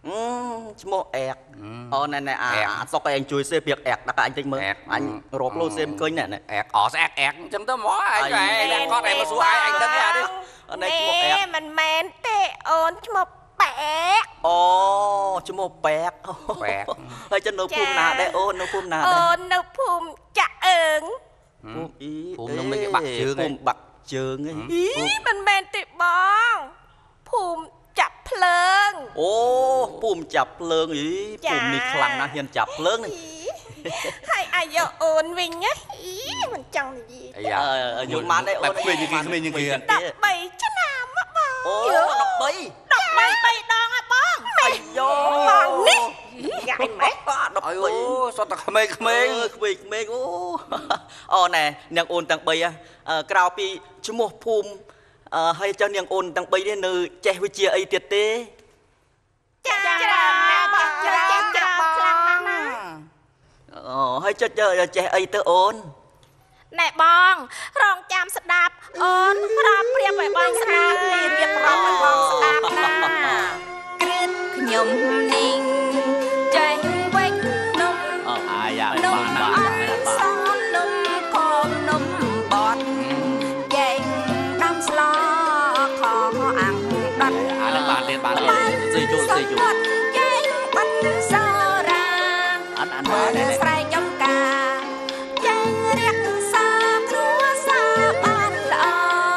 ឈ្មោះអែកអូណែណែអាសុកឯងជួយសេព្រៀកអែកដាក់អញតិចមើលអញរកលោសេមឃើញណែអែកអស្អែកអែកអញ្ចឹងទៅមកឯងឯងគាត់ឯងមកសួរឯងឯងដឹងទេអានេះអណែឈ្មោះអែកមិនមែនទេអូនឈ្មោះប៉ែកអូឈ្មោះប៉ែកប៉ែកហើយចឹងនៅភូមិណាដែរអូននៅភូមិណាដែរអូននៅភូមិចាក់អើងភូមិអ៊ីភូមិនឹងមិនគេបាក់ជើងភូមិបាក់ជើងហីអ៊ីមិនមែនទេបងភូមិចាប់ភ្លើងអូភូមិចាប់ភ្លើងអ៊ីភូមិនេះខ្លាំងណាស់ហ៊ានចាប់ភ្លើងនេះហើយអាយុអូនវិញណាអ៊ីមិនចង់និយាយអាយ៉ាអាយុម៉ានដែរអូនក្មេងជាងគេក្មេងជាងគេដប់បីឆ្នាំមកបងអូដប់បីដប់បីបីដងហ៎បងអាយ៉ូបងនេះយ៉ាយម៉េចដប់បីអូសតតែក្មេងក្មេងក្មេងក្មេងអូអូណែនាងអូនទាំងបីក្រៅពីឈ្មោះភូមិអឺហើយចឹងនាងអូនទាំងបីនេះនៅចេះវិជាអីទៀតទេចាច្រើនណាស់បងច្រើនច្រើនខ្លាំងណាស់ណាអូហើយចិត្តចេះអីទៅអូនណែបងរងចាំស្ដាប់អូនប្រាប់ព្រាបឲ្យបងស្ដាប់នេះរៀបរាប់ឲ្យបងស្ដាប់ណាគ្រឹះខ្ញុំនីងចេញវិញនំអូអាយ៉ាបានបានសំនំកូននំបត់ចែងដាំស្លខអាំងដុតអានេះបានទៀតបានទៀតស៊ីជួលស៊ីជួលចែងបាត់សរាអត់អត់បានទេស្រែកចំការចែងរៀកសាគ្រួសារបានល្អ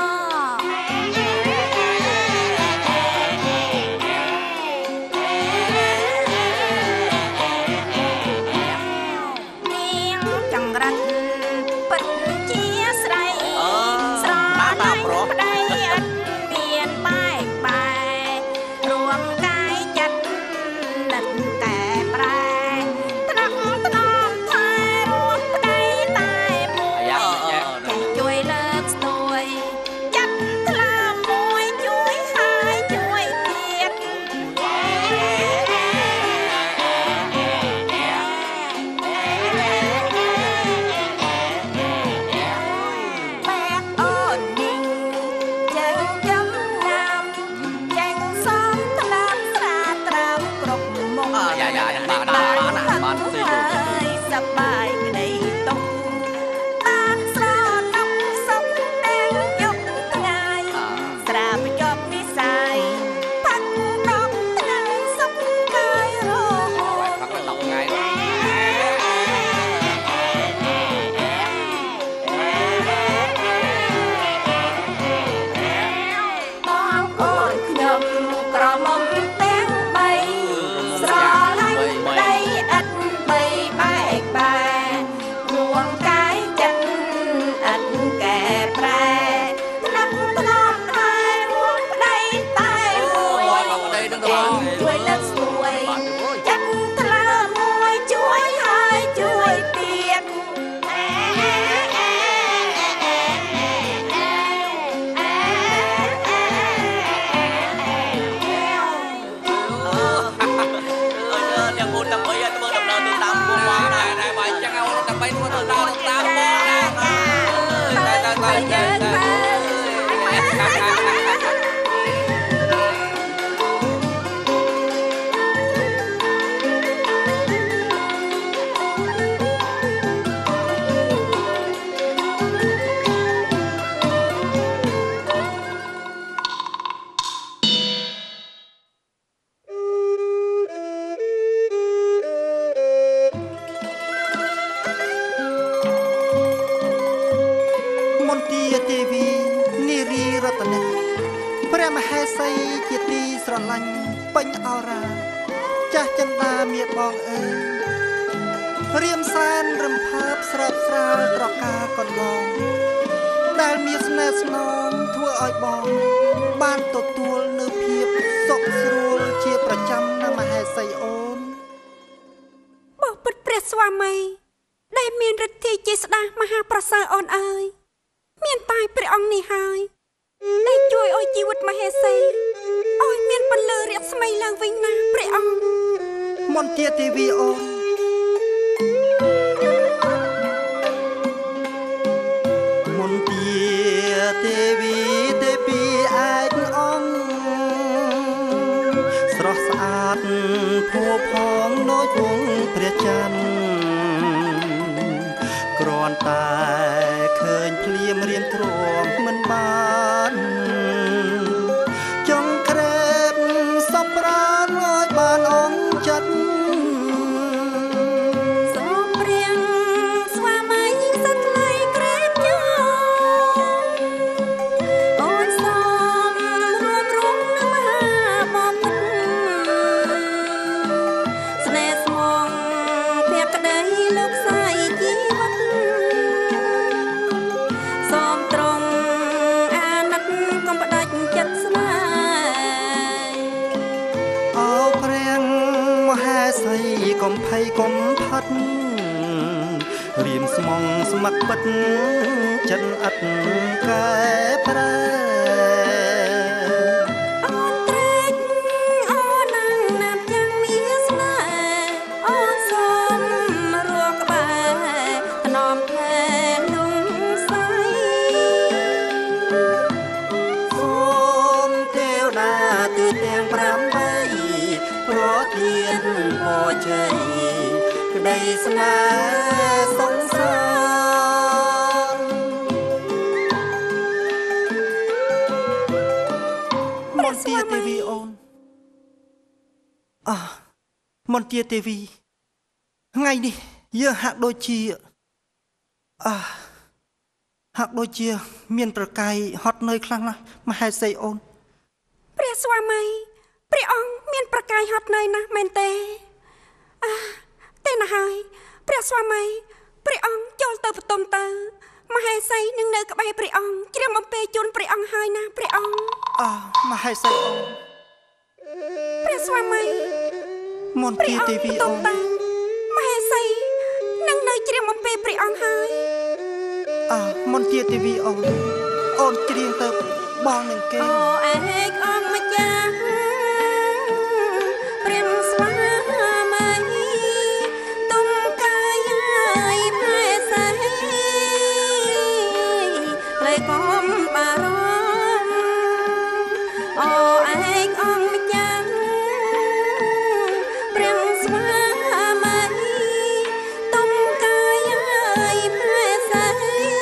នាងចង្រិតពិតជាស្រីស្រឡាញ់ប្តីឥតមានបែកបែករួមកាយចិត្តនិតតែប្រែថ្នាក់ថ្នមថែរួមប្តីតែមួយជួយលើកស្ទួយចាត់ថ្លាមួយជួយហើយជួយទៀតបែកអូននីងចេញចំណាំចេញសំថ្លាមស្រាត្រាំគ្រប់មុខយ៉ាយ៉ាបានបានបានស៊ីជួលហើយសប្បាយក្តីទុកបានស្រណុកសុខទាំងយប់ថ្ងៃស្រាបជាប់និស័យផាត់ដប់ថ្ងៃសុខកាយរហូតផាត់ដល់ថ្ងៃបងកូនខ្ញុំក្រមុំទាំងបីស្រឡាញ់ប្តីឥតបីបែកបែករួមកាយចិត្តឥតកែប្រែថ្នាក់ថ្នមថែរួមប្តីតែមួយជួយលើកស្ទួយចិត្តថ្លាមួយជួយហើយជួយទៀតនាងអូនទាំងបីធ្វើដំណើរទៅតាមភូមិមកដែរដែរបើអញ្ចឹងអូនទាំងបីធ្វើទៅតាមតាមបងដែរតែតែតែយើងទៅមន្ទីរទេវីនារីរតនៈព្រះមហេសីជាទីស្រឡាញ់ពេញអរាចាស់ចិន្តាមាបងអើយរៀមសានរំភើបស្រើបស្រាលត្រកាកន្លងដែលមានស្នេហ៍ស្នងធ្វើឲ្យបងបានទទួលនូវភាពសុខស្រួលជាប្រចាំណាមហេសីអូនបោះពិតព្រះស្វាមីដែលមានឫទ្ធិជាស្ដេចមហាប្រសើរអូនអើយមានតែព្រះអង្គនេះហើយដែលជួយឲ្យជីវិតមហេសីឲ្យមានពន្លឺរាស្មីឡើងវិញណាព្រះអង្គមន្ទីរទេវីអូនមន្ទីរទេវីទេពីឯកអង្គស្រស់ស្អាតទ្រាំមិនបានចង់ក្រែបសំប្រានឲ្យបានអងចិត្តសូមព្រៀងស្វាមីសិនថ្លៃក្រែបញោអូនសូមរួមរួមនឹងមហាបំណិស្នេហ៍ស្មងភក្តីលោកស្រីជីវិតសូមត្រង់អាណិតកុំផ្ដាច់ចិត្តស្នេហ៍អោព្រៀងមហាសីកុំភ័យកុំផាត់រៀមស្មងស្មឹកពិតចិត្តអត់កែប្រែអូនត្រេកអូនណាស់ណាស់យ៉ាងមានស្នេហ៍អូនសូមរកក្បែរថ្នមថែលំសៃសូមទេវតាទិទាំងប្រាំបីប្រទានពរជ័យក្តីស្នេហ៍សង្សារមន្ទាទេវីអូនអះមន្ទាទេវីថ្ងៃនេះយើងហាក់ដូចជាអះហាក់ដូចជាមានប្រកាយហត់នឿយខ្លាំងណាស់មហេសីអូនព្រះស្វាមីព្រះអង្គមានប្រកាយហត់នឿយណាស់មែនទេអះទេណាហើយព្រះស្វាមីព្រះអង្គចូលទៅបន្ទំទៅមហេសីនឹងនៅក្បែរព្រះអង្គជ្រាបអំពីជូនព្រះអង្គហើយណាព្រះអង្គអះមហេសីអូនព្រះស្វាមីមន្ទាទេវីអូនមហេសីនឹងនៅជ្រាបអំពីព្រះអង្គហើយអះមន្ទាទេវីអូនអូនច្រៀងទៅបងនឹងគេអូឯកអង្គម្ចាស់ព្រះស្វាមីទុំកាយហើយមហេសីលេកុំបារម្ភអូឯកអង្គម្ចាស់ព្រះស្វាមីទុំកាយហើយមហេសី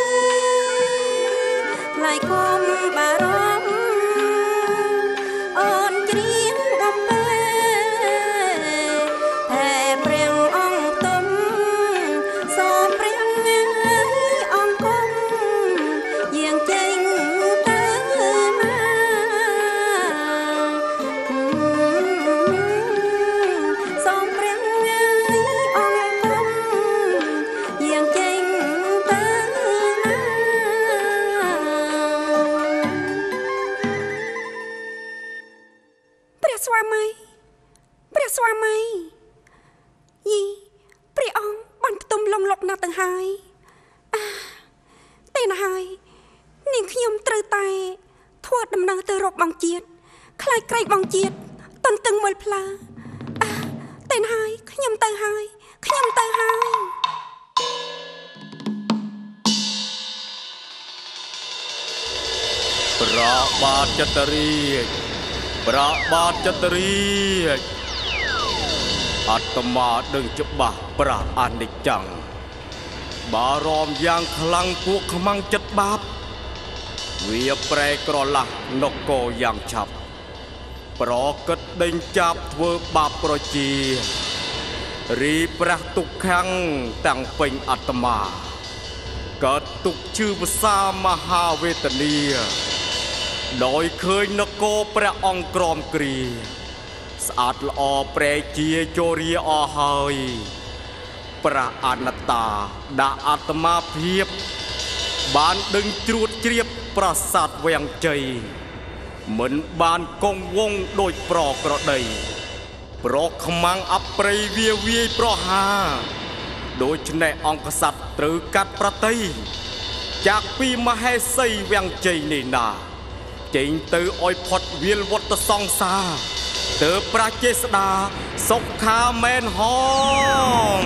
លេកុំបារម្ភអូនច្រៀងបំពេតែព្រះអង្គទុំសូមព្រះងាយអង្គគុំយាងចេញទៅណាសូមព្រះងាយអង្គគុំយាងចេញទៅណាព្រះស្វាមីព្រះស្វាមីយីព្រះអង្គបានផ្ទុំលងលុកណាស់ទាំងហើយអាទេណាហើយនាងខ្ញុំត្រូវតែធ្វើដំណើរទៅរកបងជាតិខ្លាចក្រែកបងជាតិតន្ទឹងមើលផ្លូវអាទេណាហើយខ្ញុំទៅហើយខ្ញុំទៅហើយប្របាទចតរាជប្របាទចតរាជអាត្មាដឹងច្បាស់ប្រាស់អនិច្ចំបារម្ភយ៉ាងខ្លាំងពួកខ្មាំងចិត្តបាបវាប្រែក្រឡាស់នគរយ៉ាងឆាប់ប្រកិតដេញចាប់ធ្វើបាបប្រជារីប្រះទុកខាំងតាំងពេញអាត្មាកើតទុកជឿភាសាមហាវេទនាដោយឃើញនគរព្រះអង្គក្រមគ្រាស្អាតល្អប្រែជាជរាអស់ហើយព្រះអនត្តាដាក់អាត្មាភាពបានដឹងជ្រួតជ្រាបប្រាសាទវាំងជ័យមិនបានគង់វង្សដោយប្រក្រដីប្រខ្មាំងអប្រិយវាវាយប្រហាដូច្នេះអង្គសត្វត្រូវកាត់ប្រតិจากពីមហេសីវាំងជ័យនេះណាចេញទៅឲ្យផុតវាលវត្តសង្សារទើបប្រជាស្ដាសុខាមែនហង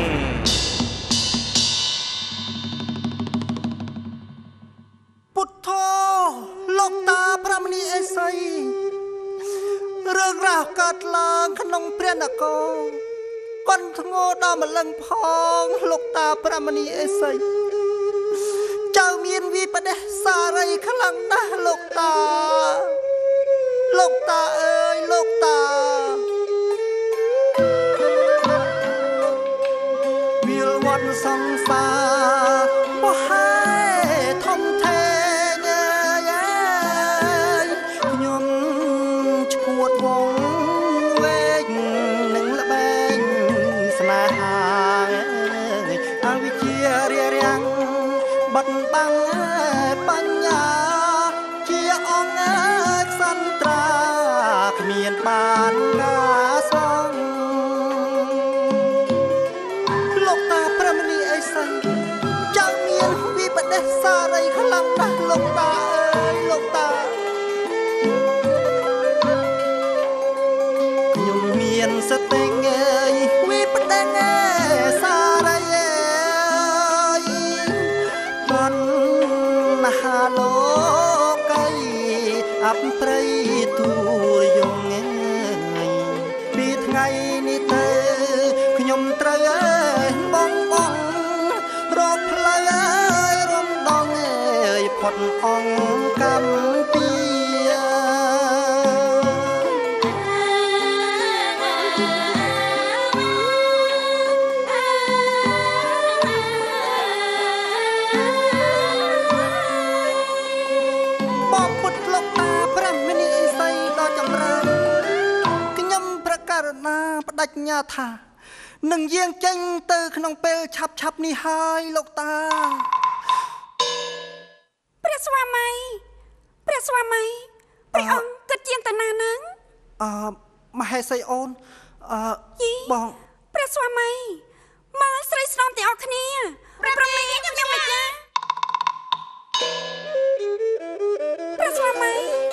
ពុទ្ធោលោកតាប្រមនីអេសីរឿងរ៉ាវកើតឡើងក្នុងព្រះនគរបន់ធ្ងោដល់ម្លឹងផងលោកតាប្រមនីអេសីចៅមានវិបដិសសារីខ្លាំងណាស់លោកតាលោកតាអើយលោកតាវាលវត្តសង្សារបោះហើយធំធេងខ្ញុំឈួតវងវែងនឹងល្បែងស្នេហាអវិជ្ជារារាំងបាត់បាំងបញ្ញាជាអង្គខ្សន្ត្រាគ្មានបានការសងលោកតាប្រមនីអីសៃចៅមានវិបដិសារីខ្លាំងណាស់លោកតាអើយលោកតាខ្ញុំមានសតិងអើយវិបដិសារីហាលោកៃអបព្រៃទូរយងពីថ្ងៃនេះទៅខ្ញុំត្រូវអើយបងបងរកផ្លូវអើយរំដងអើយផុតអង្គកម្ពីបដិញ្ញាថានឹងយាងចេញទៅក្នុងពេលឆាប់ឆាប់នេះហើយលោកតាព្រះស្វាមីព្រះស្វាមីព្រះអង្គគិតជាងតាណានឹងអឺមហេសីអូនអឺបងព្រះស្វាមីមើលស្រីស្នំទាំងអស់គ្នាប្រមីខ្ញុំខ្ញុំមិនចាព្រះស្វាមី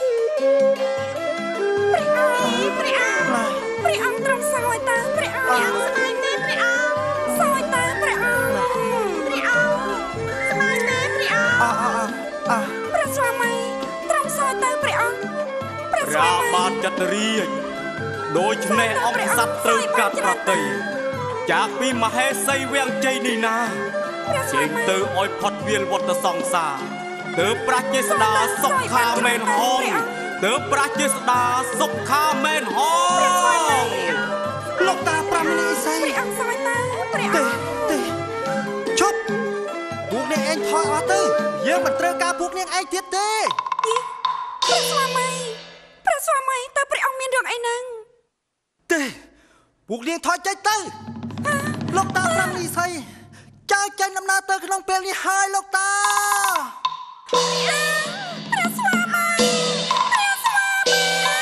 ព្រះអង្គព្រះអង្គព្រះអង្គទ្រង់សោយតាព្រះអង្គស្មាយទេព្រះអង្គសោយតាព្រះអង្គព្រះអង្គស្មាយទេព្រះអង្គអអអព្រះស្វាមីទ្រង់សោយតាព្រះអង្គព្រះស្វាមីរាបានចាត់រាជដូច្នេះអង្គសត្វត្រូវកាត់ប្រតិจากពីមហេសីវាំងជ័យនេះណាចេញទៅឲ្យផុតវាលវត្តសង្សារទើបប្រាជ្ញាស្ដាសុខាមែនហងទើបប្រាជ្ញាស្ដាសុខាមែនហងលោកតាប្រមនីស័យព្រះអង្គសោយតាព្រះអង្គទេទេជប់ពួកនាងឯងថយអស់ទៅយើងមិនត្រូវការពួកនាងឯងទៀតទេព្រះស្វាមីព្រះស្វាមីតើព្រះអង្គមានរឿងអីហ្នឹងទេពួកនាងថយចេញទៅលោកតាប្រមនីស័យចៅចេញដំណើរទៅក្នុងពេលនេះហើយលោកតាព្រះស្វាមីព្រះស្វាមី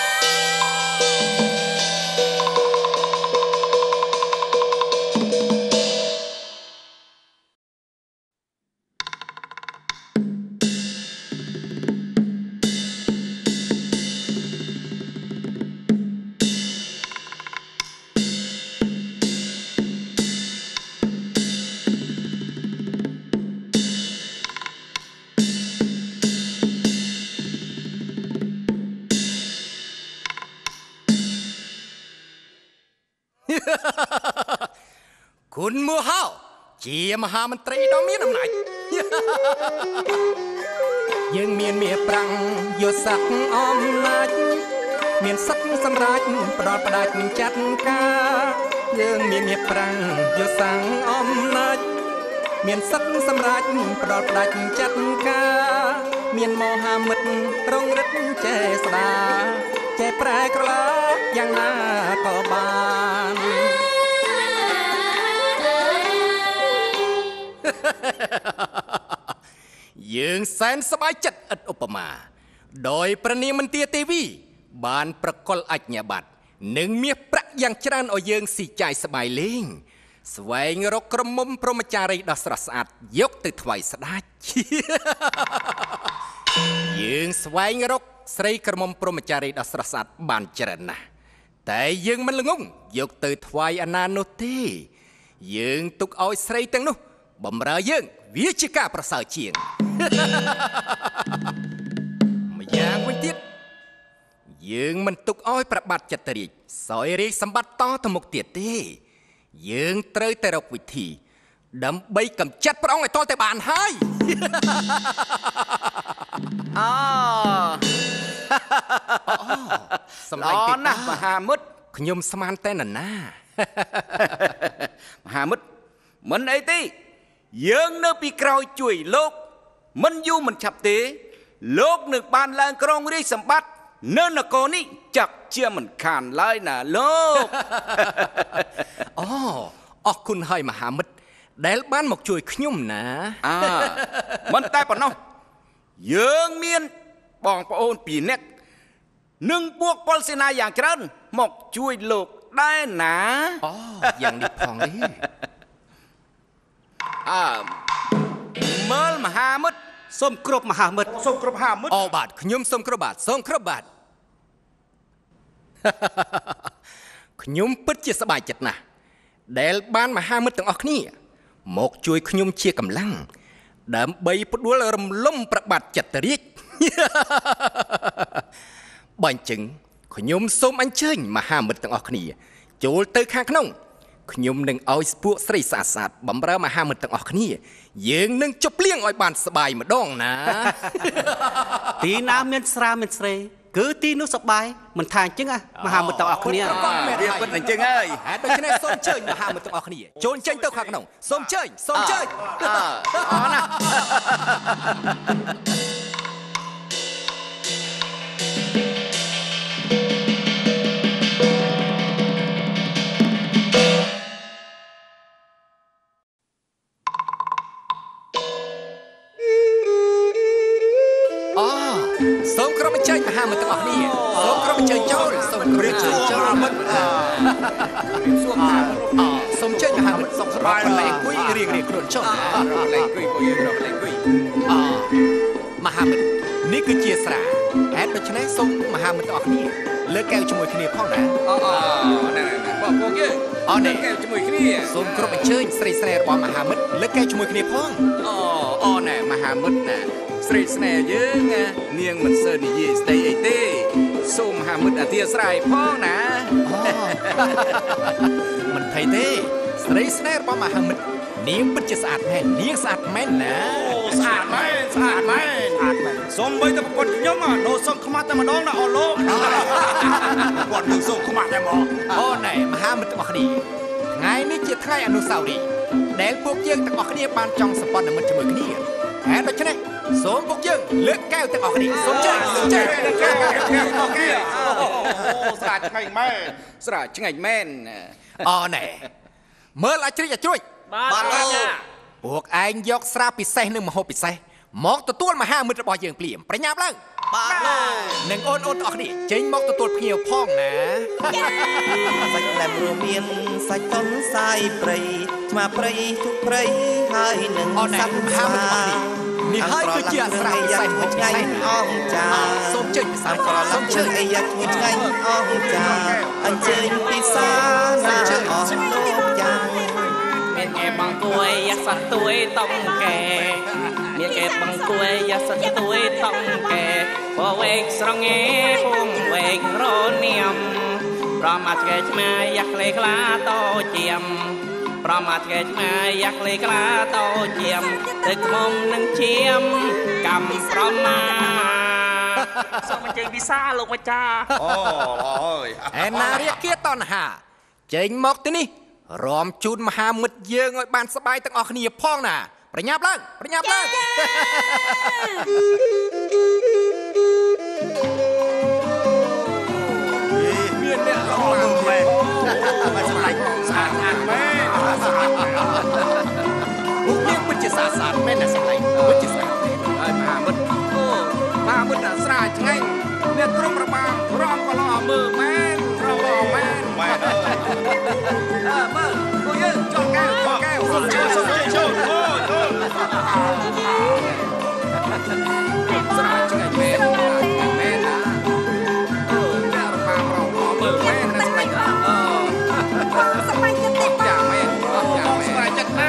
คุณมัวเฮาជាមហាមន្ត្រីដ៏មានអំណាចយើងមានមាសប្រាំងយល់ស័ក្តិអំណាចមានសិទ្ធិសម្រាប់ផ្ដល់ផ្ដាច់នឹងចាត់ការយើងមានមាសប្រាំងយល់សាំងអំណាចមានសិទ្ធិសម្រាប់ផ្ដល់ផ្ដាច់នឹងចាត់ការមានមហាមិត្តរងរិទ្ធចេស្តាចេប្រែក្រឡាយ៉ាងណាក៏បានយើងសែនសប្បាយចិត្តឥតឧបមាដោយព្រះនាមន្ទាទេវីបានប្រកល់អញ្ញាប័ត្រនិងមាសប្រាក់យ៉ាងច្រើនឲ្យយើងស៊ីចាយសប្បាយលេងស្វែងរកក្រមុំព្រហ្មចារីដ៏ស្រស់ស្អាតយកទៅថ្វាយស្ដេចយើងស្វែងរកស្រីក្រមុំព្រហ្មចារីដ៏ស្រស់ស្អាតបានច្រើនណាស់តែយើងមិនល្ងងយកទៅថ្វាយអាណានោះទេយើងទុកឲ្យស្រីទាំងនោះបម្រើយើងវាជាការប្រសើរជាងម្យ៉ាងវិញទៀតយើងមិនទុកឲ្យប្របាទចតុរាជសោយរាជសម្បត្តិតទៅមុខទៀតទេយើងត្រូវតែរកវិធីដើម្បីកម្ចាត់ព្រះអង្គឲ្យតតែបានហើយសំឡេងតិចណាស់មហាមិត្តខ្ញុំស្មានតែនរណាមហាមិត្តមិនអីទេយើងនៅពីក្រោយជួយលោកមិនយូរមិនឆាប់ទេលោកនឹងបានឡើងគ្រងរាជសម្បត្តិនៅនគរនេះចាក់ជាមិនខានឡើយណាលោកអូអរគុណហើយមហាមិត្តដែលបានមកជួយខ្ញុំណាអើមិនតែប៉ុណ្ណោះយើងមានបងប្អូនពីរនាក់នឹងពួកពលសេនាយ៉ាងច្រើនមកជួយលោកដែរណាអូយ៉ាងនេះផងទេអើមើលមហាមិត្តសូមគ្រប់មហាមិត្តសូមគ្រប់មហាមិត្តអូបាទខ្ញុំសូមគ្រប់បាទសូមគ្រប់បាទខ្ញុំពិតជាសប្បាយចិត្តណាស់ដែលបានមហាមិត្តទាំងអស់គ្នាមកជួយខ្ញុំជាកម្លាំងដើម្បីផ្ដួលរំលំប្របាទចិត្តរាជបើអញ្ចឹងខ្ញុំសូមអញ្ជើញមហាមិត្តទាំងអស់គ្នាចូលទៅខាងក្នុងខ្ញុំនឹងឲ្យពួកស្រីស្អាតស្អាតបំរើមហាមិត្តទាំងអស់គ្នាយើងនឹងជប់លៀងឲ្យបានសប្បាយម្ដងណាទីណាមានស្រាមានស្រីគឺទីនោះសប្បាយមិនថាអញ្ចឹងមហាមិត្តទាំងអស់គ្នាវាពិតអញ្ចឹងហើយហេតុដូច្នេះសូមអញ្ជើញមហាមិត្តទាំងអស់គ្នាចូលចេញទៅខាងក្នុងសូមអញ្ជើញសូមអញ្ជើញអរណាសូមក្រុមអញ្ជើញមហាមិត្តទាំងអស់គ្នាសូមក្រុមអញ្ជើញចូលសូមក្រុមអញ្ជើញចូលមិត្តសូមសូមអញ្ជើញមហាមិត្តសុខសប្បាយលេងអង្គុយរៀងរៀងខ្លួនចុះលេងអង្គុយពួកយើងរកលេងអង្គុយអមហាមិត្តនេះគឺជាស្រាហេតុដូច្នេះសូមមហាមិត្តទាំងអស់គ្នាលើកកែវជាមួយគ្នាផងណាអូណែបងពួកយើងអូណែកែវជាមួយគ្នាសូមក្រុមអញ្ជើញស្រីស្នេហ៍របស់មហាមិត្តលើកកែវជាមួយគ្នាផងអូអូណែមហាមិត្តណាស្រីស្នេហ៍យើងនាងមិនសូវនិយាយស្ដីអីទេសូមមហាមិត្តអធិស្ឋានផងណាមិនភ័យទេស្រីស្នេហ៍របស់មហាមិត្តនាងពិតជាស្អាតមែននាងស្អាតមែនណាអូស្អាតមែនស្អាតមែនស្អាតមែនសូមបីតែប្រពន្ធខ្ញុំដូរសុំខ្មាស់តែម្ដងណាអូលោកគាត់នឹងសុំខ្មាស់តែមកអូណែមហាមិត្តទាំងអស់គ្នាថ្ងៃនេះជាថ្ងៃអនុស្សាវរីយ៍ដែលពួកយើងទាំងអស់គ្នាបានចង់សម្ព័ន្ធមិត្តជាមួយគ្នាហេតុដូច្នេះសូមពួកយើងលើកកែវទាំងអស់គ្នាសូមជើញសូមជើញអូខេអូស្រាឆ្ងាញ់មែនស្រាឆ្ងាញ់មែនអូណែមើលអាជ្រិចអាជ្រួចបាទលោកពួកឯងយកស្រាពិសេសនិងម្ហូបពិសេសមកទទួលមហាមិត្តរបស់យើងភ្លាមប្រញាប់ឡើងបាទលោកនិងអូនអូនទាំងអស់គ្នាចេញមកទទួលភ្ញៀវផងណាសាច់លែមរួមមានសាច់តុនសាយព្រៃឆ្មាព្រៃជុកព្រៃហើយនឹងសត្វមហាមិត្តរបស់នេះហើយគឺជាអាស្រ័យពិសេសមួយថ្ងៃអស់ចាសូមជើញពិសាសូមជើញអីយ៉ាឈ្ងុយឆ្ងាញ់អស់ចាអញ្ជើញពិសាណាអស់លោកចាមានគេបង្គួយយ៉ាសត្វទួយតំកែមានគេបង្គួយយ៉ាសត្វទួយតំកែពវែកស្រងេពុំវែករនាមប្រមាឆ្កែឆ្មាយ៉ាក្លេក្លាតោជាមប្រមាឆ្កែឆ្មាយ៉ាក្លេក្លាតោជាមទឹកខ្មុំនឹងឈាមកម្មប្រមាសូមអញ្ជើញពិសាលោកម្ចាស់អូអើយឯណារាគាតណ្ហាចេញមកទីនេះរំជូនមហាមិត្តយើងឲ្យបានសប្បាយទាំងអស់គ្នាផងណាប្រញាប់ឡើងប្រញាប់ឡើងមានអ្នករងឡើងមែនមិនស្លាញ់ស្អាតអាតមែនពួកយើងពិតជាស្អាតស្អាតមែនណាស្លាញ់ពិតជាស្អាតមែនហើយមហាមិត្តអូមហាមិត្តស្រាឆ្ងាញ់អ្នកក្រុមរបាំរំក៏ល្អមើលមែនរំល្អមែនមែនអើមើលពួកយើងចូលកែវចូលកែវចូលចូលចូលចូលស្រាឆ្ងាញ់មែនមែនណាអូអ្នករបាំរំល្អមើលមែនណាស្លាញ់អូស្លាញ់ចិត្តទេចាមែនចាមែនស្រាចិត្តណា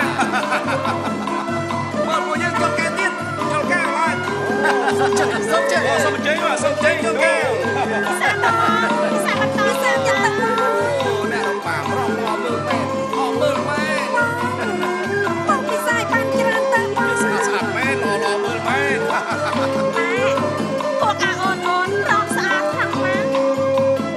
មើលពួកយើងចូលកែវទៀតចូលកែវហើយសុំជិះសុំជិះសុំជិះសុំជិះចូលកែវសាប់សាប់តោសាប់ចិត្តទៅអូអ្នករបាំរំល្អមើលមែនអស់មើលមែនបងពិសាយបានច្រើនទៅបងស្អាតស្អាតមែនល្អល្អមើលមែនពួកអាអូនអូនរំស្អាតខ្លាំងណាស់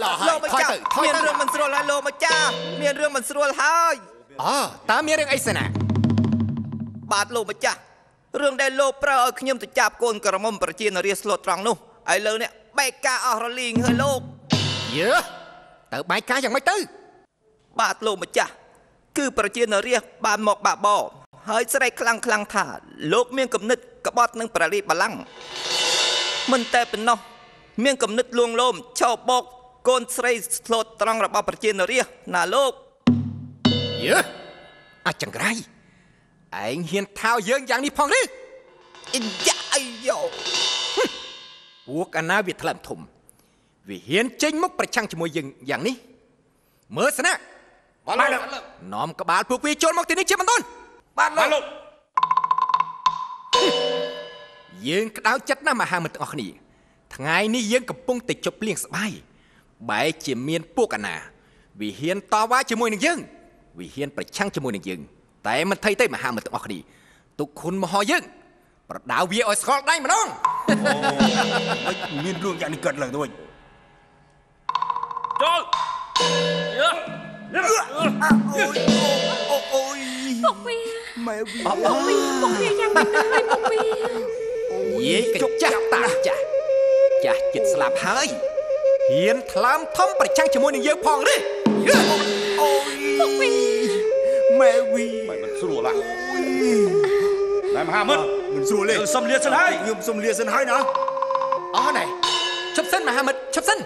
លោកម្ចាស់មានរឿងមិនស្រួលហើយលោកម្ចាស់មានរឿងមិនស្រួលហើយអូតើមានរឿងអីសិនណាបាទលោកម្ចាស់រឿងដែលលោកប្រើឲ្យខ្ញុំទៅចាប់កូនក្រមុំប្រជានារីស្លូតត្រង់នោះឥឡូវនេះបែកការអស់រលីងហើយលោកយឺទៅបែកការយ៉ាងម៉េចទៅបាទលោកម្ចាស់គឺប្រជានារីបានមកបាក់បោហើយស្រែកខ្លាំងខ្លាំងថាលោកមានគំនិតក្បត់នឹងព្រះរាជបល្ល័ង្កមិនតែប៉ុណ្ណោះមានគំនិតលួងលោមឆោបបោកកូនស្រីស្លូតត្រង់របស់ប្រជានារីណាលោកយឺអាចង្រៃឯងហ៊ានថោយើងយ៉ាងនេះផងឬអ៊ីយ៉ាអាយ៉ូពួកអាណាវាថ្លើមធំវាហ៊ានចេញមុខប្រឆាំងជាមួយយើងយ៉ាងនេះមើលស្នាក់បាទលោកនាំក្បាលពួកវាចូលមកទីនេះជាបន្ទាន់បាទលោកយើងក្តៅចិត្តណាស់មហាមិត្តទាំងអស់គ្នាថ្ងៃនេះយើងកំពុងតែជប់លៀងស្បាយបែរជាមានពួកអាណាវាហ៊ានតវ៉ាជាមួយនឹងយើងវាហ៊ានប្រឆាំងជាមួយនឹងយើងតែមិនថៃទេមហាមិត្តទាំងអស់គ្នាទុកគុណមហោយើងប្រដៅវាឲ្យស្គាល់ដៃម្ដងអូមានរឿងយ៉ាងនេះកើតឡើងទៅវិញចូលយើអូយអូយពុកវាម៉ែវាពុកវាពុកវាយ៉ាងម៉េចទៅហើយពុកវាយាយកញ្ចាស់តាចាស់ចាស់ចិត្តស្លាប់ហើយហ៊ានថ្លើមធំប្រឆាំងជាមួយនឹងយើងផងទេអូយពុកវាម៉ែវីមិនមិនស្រួលហ่ะណែមហាមិត្តមិនស្រួលទេសុំលាសិនហើយខ្ញុំសុំលាសិនហើយណាអស់ណែឈប់សិនមហាមិត្តឈប់សិន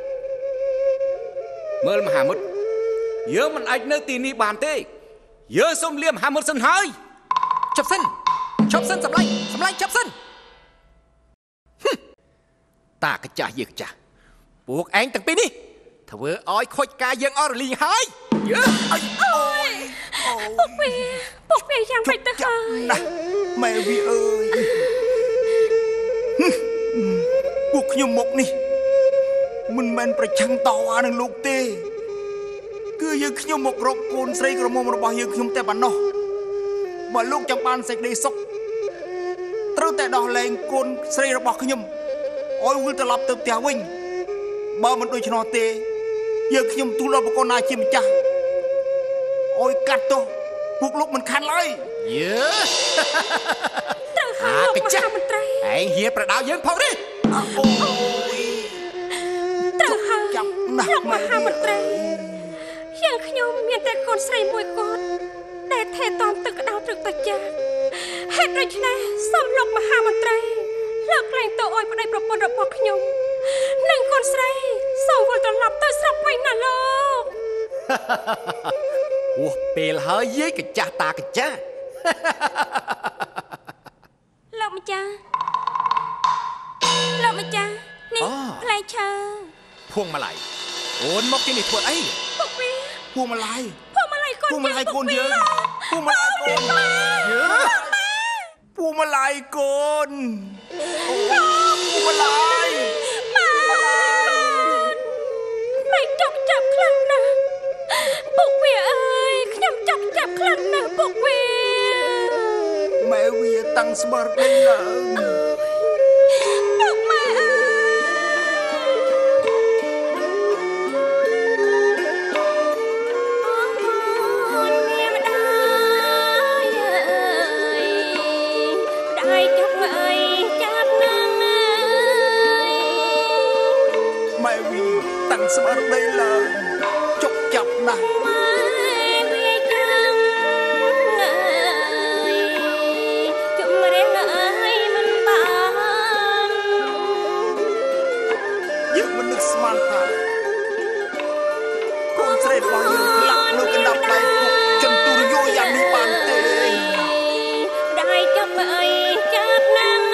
មើលមហាមិត្តយើងមិនអាចនៅទីនេះបានទេយើងសុំលាមហាមិត្តសិនហើយឈប់សិនឈប់សិនសម្លាញ់សម្លាញ់ឈប់សិនតាកញ្ចាស់យើងចាស់ពួកឯងទាំងពីរនេះធ្វើឲ្យខូចការយើងអស់រលីងហើយយើអូយពុកវាពុកវាយ៉ាងម៉េចទៅហើយណាម៉ែវាអើយពួកខ្ញុំមកនេះមិនមែនប្រឆាំងតវ៉ានឹងលោកទេគឺយើងខ្ញុំមករកកូនស្រីក្រមុំរបស់យើងខ្ញុំតែប៉ុណ្ណោះបើលោកចង់បានសេចក្តីសុខត្រូវតែដោះលែងកូនស្រីរបស់ខ្ញុំឲ្យវិលត្រឡប់ទៅផ្ទះវិញបើមិនដូច្នោះទេយើងខ្ញុំទូលដល់បកូនណាជាម្ចាស់ឲ្យកាត់ទោសពួកលោកមិនខានឡើយយឺត្រូវហើយលោកមហាមន្ត្រីឯងហ៊ានប្រដៅយើងផងទេអូយត្រូវហើយចាប់ណាស់លោកមហាមន្ត្រីយើងខ្ញុំមានតែកូនស្រីមួយកូនដែលថែទាំទឹកក្តៅទឹកតាចាហេតុដូច្នេះសូមលោកមហាមន្ត្រីលើកលែងទោសឲ្យប្តីប្រពន្ធរបស់ខ្ញុំនិងកូនស្រីសូមវិលត្រឡប់ទៅស្រុកវិញណាលោកហួសពេលហើយយាយកញ្ចាស់តាកញ្ចាស់លោកម្ចាស់លោកម្ចាស់នេះផ្លែឈើភួងម៉ាឡៃអូនមកទីនេះធ្វើអីពុកវាភួងម៉ាឡៃភួងម៉ាឡៃកូនភួងម៉ាឡៃកូនយើងភួងម៉ាឡៃកូនយើងភួងម៉ាឡៃកូនភួងម៉ាឡៃម៉ាម៉ែចង់ចាប់ខ្លាំងណាស់ពុកវាអើយខ្ញុំចង់ចាប់ខ្លាំងណាស់ពុកវាម៉ែវាតាំងស្មារតីឡើងពុកម៉ែអើយស្មារតីឡើងចុកចាប់ណាស់ម៉ែវាចាំអើយជំរះអើយមិនបានយើងមិននឹកស្មានថាកូនស្រីរបស់យើងផ្លាក់នៅកណ្ដាប់ដៃពុកចន្ទុរយោយ៉ាងនេះបានទេដៃចាប់អើយចាប់ណាស់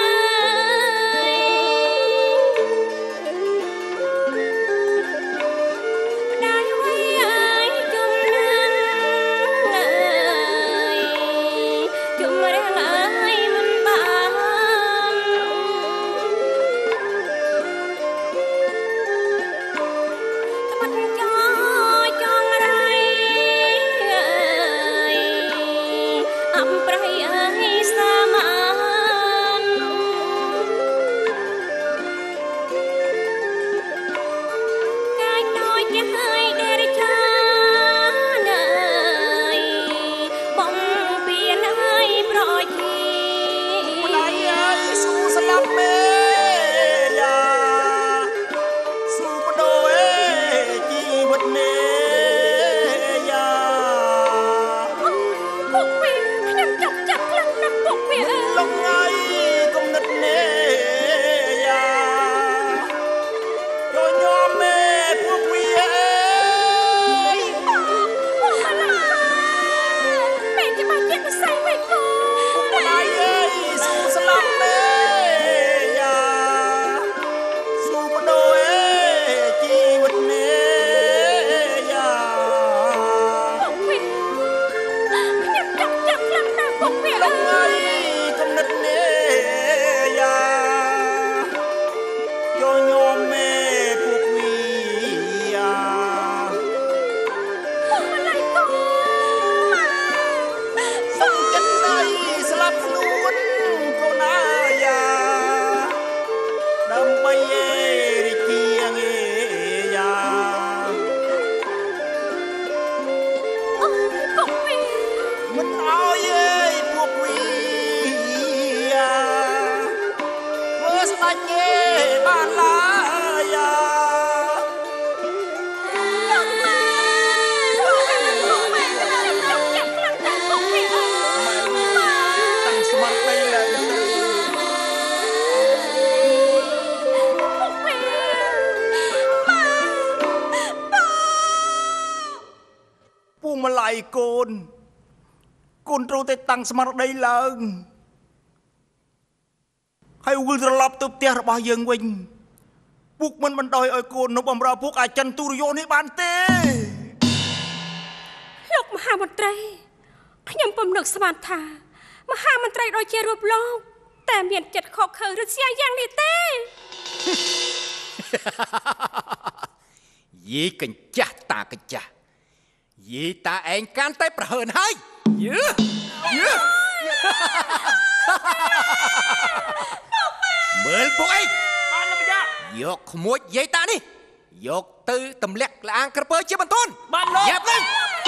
អយកូនកូនត្រូវតែតាំងស្មារតីឡើងហើយវិលត្រឡប់ទៅផ្ទះរបស់យើងវិញពុកមិនបណ្ដោយឲ្យកូននៅបំរើពុកអាចិនទុរយោនេះបានទេលោកមហាមន្ត្រីខ្ញុំពំនឹកស្មានថាមហាមន្ត្រីដូចជារូបលោកតែមានចិត្តខកខើឬស្យាយ៉ាងនេះទេយីកញ្ចាស់តាកញ្ចាស់យីតាឯងកាន់តែប្រហើនហើយយឺយឺមើលពួកឯងបានលោកយាយកក្មួយយាយតានេះយកទៅទម្លាក់ក្លាងក្រពើជាបន្ទាន់បានលោកយ៉ាប់នឹង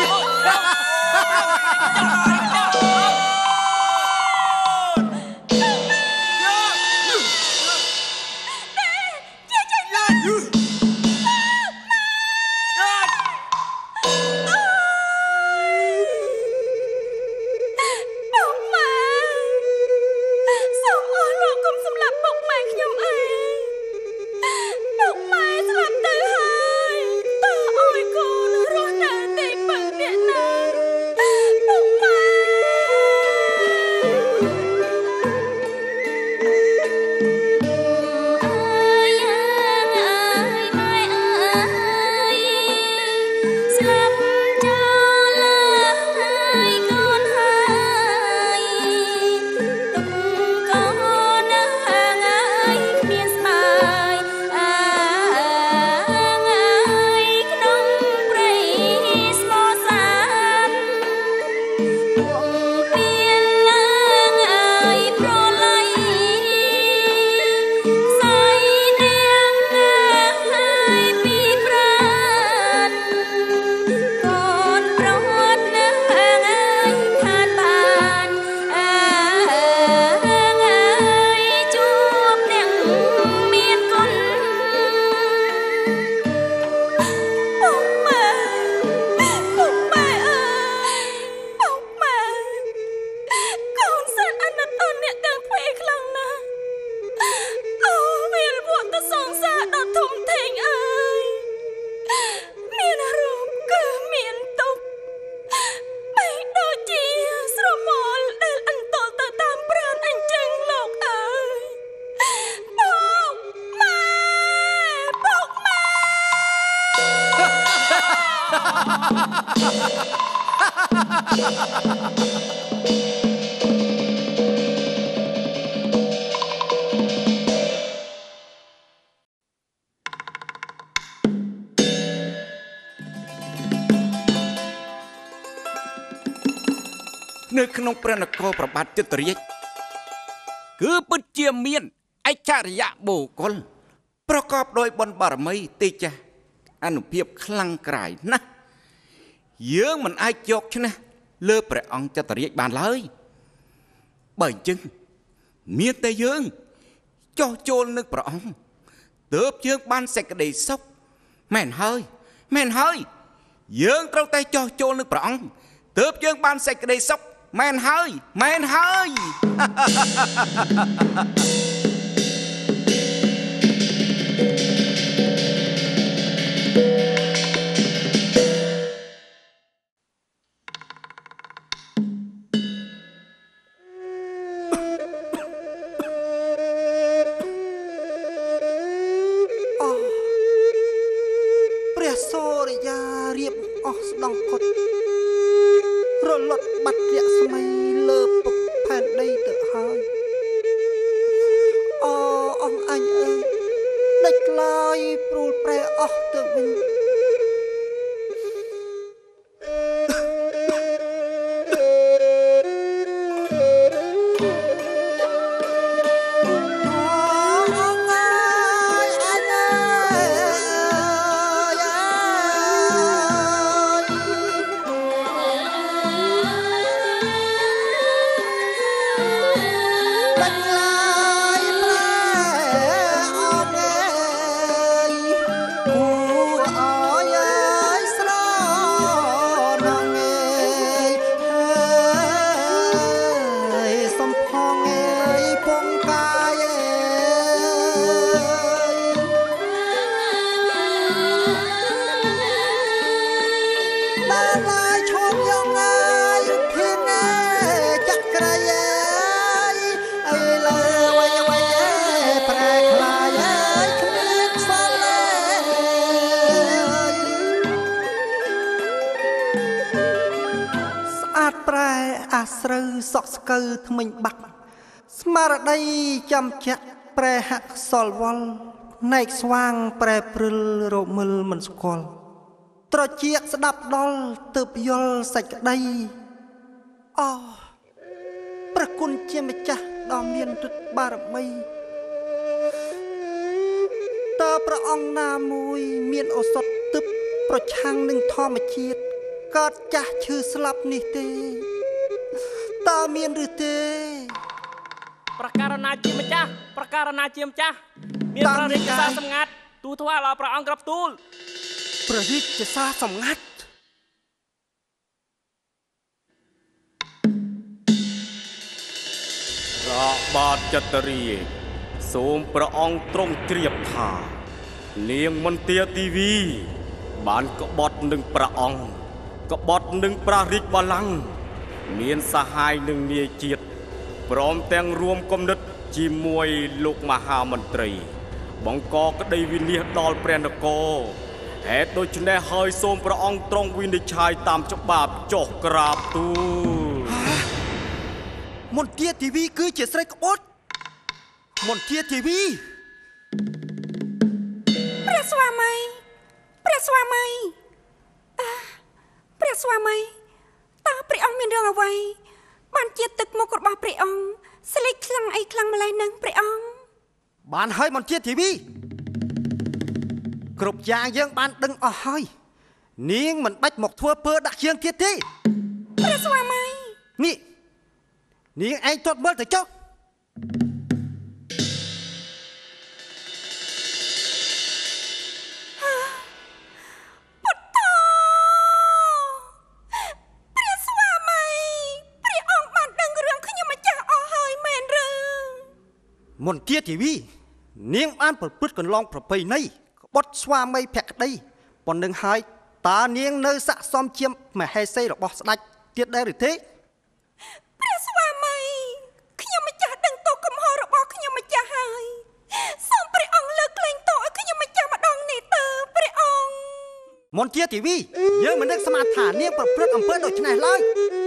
នៅក្នុងព្រះនគរប្របាទចិត្តរាជគឺពិតជាមានអច្ឆរិយៈបុគ្គលប្រកបដោយបុណ្យបារមីទេចាស់អនុភាពខ្លាំងក្រាយណាស់យើងមិនអាចយកឈ្នះលើព្រះអង្គចតុរាជបានឡើយបើអញ្ចឹងមានតែយើងចោះចូលនឹងព្រះអង្គទើបយើងបានសេចក្តីសុខមែនហើយមែនហើយយើងត្រូវតែចោះចូលនឹងព្រះអង្គទើបយើងបានសេចក្តីសុខមែនហើយមែនហើយព្រះសូរិយារៀបអស់ស្ដង់ផុតរលត់បាត់លក្ខស្មីលើពុកផែនដីទៅហើយអូអង្គអញអើយដាច់ខ្លាយព្រួលប្រែអស់ទៅវិញអអាស្រូវសក់ស្កើថ្មិញបាក់ស្មារតីចាំចាក់ប្រែហាក់សល់វល់ណែកស្វាងប្រែព្រិលរមិលមិនស្គាល់ត្រជាស្ដាប់ដល់ទើបយល់សេចក្តីអូព្រះគុណជាម្ចាស់ដ៏មានឫទ្ធិបារមីតើព្រះអង្គណាមួយមានឱសថទិព្វប្រឆាំងនឹងធម្មជាតិកើតចាស់ឈឺស្លាប់នេះទេតើមានឬទេប្រការណាជាម្ចាស់ប្រការណាជាម្ចាស់មានព្រះរាជសារសម្ងាត់ទូថ្វាយដល់ព្រះអង្គក្រាបទូលព្រះរាជសារសម្ងាត់ព្រះបាទចតុរាសូមព្រះអង្គទ្រង់ជ្រាបថានាងមន្ទាទេវីបានក្បត់នឹងព្រះអង្គក្បត់នឹងព្រះរាជបល្ល័ង្កមានសហាយនឹងនាយជាតិព្រមទាំងរួមគំនិតជាមួយលោកមហាមន្ត្រីបង្កក្តីវិនាសដល់ព្រះនគរហេតុដូច្នេះហើយសូមព្រះអង្គទ្រង់វិនិច្ឆ័យតាមច្បាប់ចុះក្រាបទូលមន្ទាទេវីគឺជាស្រីក្បត់មន្ទាទេវីព្រះស្វាមីព្រះស្វាមីអើព្រះស្វាមីតើព្រះអង្គមានរឿងអ្វីបានជាទឹកមុខរបស់ព្រះអង្គស្លេកខ្លាំងអីខ្លាំងម្ល៉េះនឹងព្រះអង្គបានហើយមន្ទាទេវីគ្រប់យ៉ាងយើងបានដឹងអស់ហើយនាងមិនបាច់មកធ្វើពើដាក់ជាងទៀតទេព្រះស្វាមីនេះនាងឯងទាត់មើលទៅចុះពុទ្ធព្រះស្វាមីព្រះអង្គបានដឹងរឿងខ្ញុំម្ចាស់អស់ហើយមែនឬមន្ទាទេវីនាងបានប្រព្រឹត្តកន្លងប្រពៃណីក្បត់ស្វាមីភក្តីប៉ុណ្្នឹងហើយតើនាងនៅស័ក្តិសមជាមហេសីរបស់ស្ដេចទៀតដែរឬទេព្រះស្វាមីខ្ញុំម្ចាស់ដឹងទោសកំហុសរបស់ខ្ញុំម្ចាស់ហើយសូមព្រះអង្គលើកលែងទោសឲ្យខ្ញុំម្ចាស់ម្ដងនេះទៅព្រះអង្គមន្ទាទេវីយើងមិននឹកស្មានថានាងប្រព្រឹត្តអំពើដូច្នេះឡើយ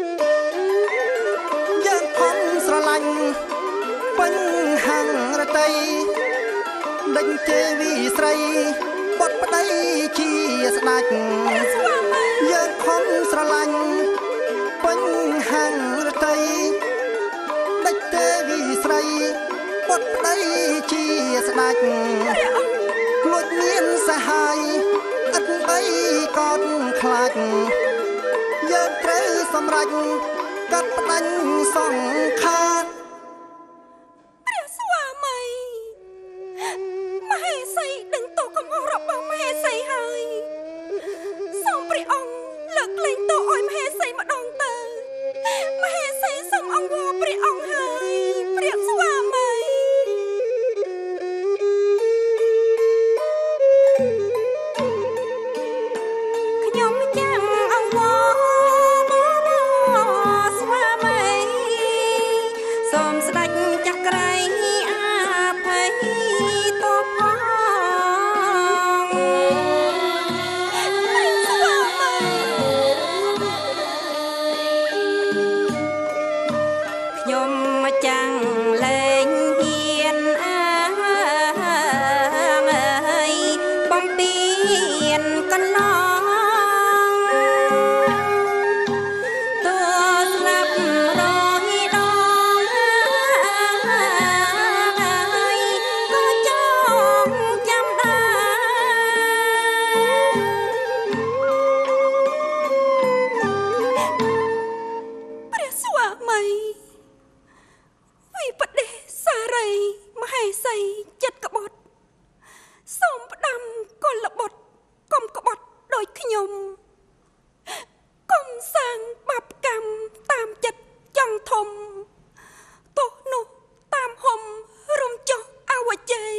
យើងខំស្រឡាញ់ពេញហាំងរតីដេញទេវីស្រីបត់ប្តីជាស្ដេចយើងខំស្រឡាញ់ពេញហាំងរតីដេញទេវីស្រីបត់ប្តីជាស្ដេចលួចមានសហាយអត់បីកត់ខ្លាចយើងត្រូវសម្រេចកាត់ផ្ដាច់សង្ខារព្រះស្វាមីមហេសីដឹងទោសកំហុសរបស់មហេសីហើយសូមព្រះអង្គលើកលែងទោសឲ្យមហេសីម្ដងទៅមហេសីសូមអង្វរព្រះអង្គហើយព្រះស្វាមីខ្ញុំចាំអង្វរស្វាមីសូមស្ដេចចាស់ក្រៃអាភ័យតបផងស្វាមីខ្ញុំចាំលែងហ៊ានអើយបំពេញកន្លងទោះស្លាប់រយដងក៏ចង់ចាំដែរព្រះស្វាមីវិបដិសារីមហេសីចិត្តក្បត់សូមផ្ដាំកុលបុត្រកុំក្បត់ដោយខ្ញុំកុំសាងបាបកម្មតាមចិត្តចង់ធំទោះនោះតាមហុំរំចុះអវជ័យ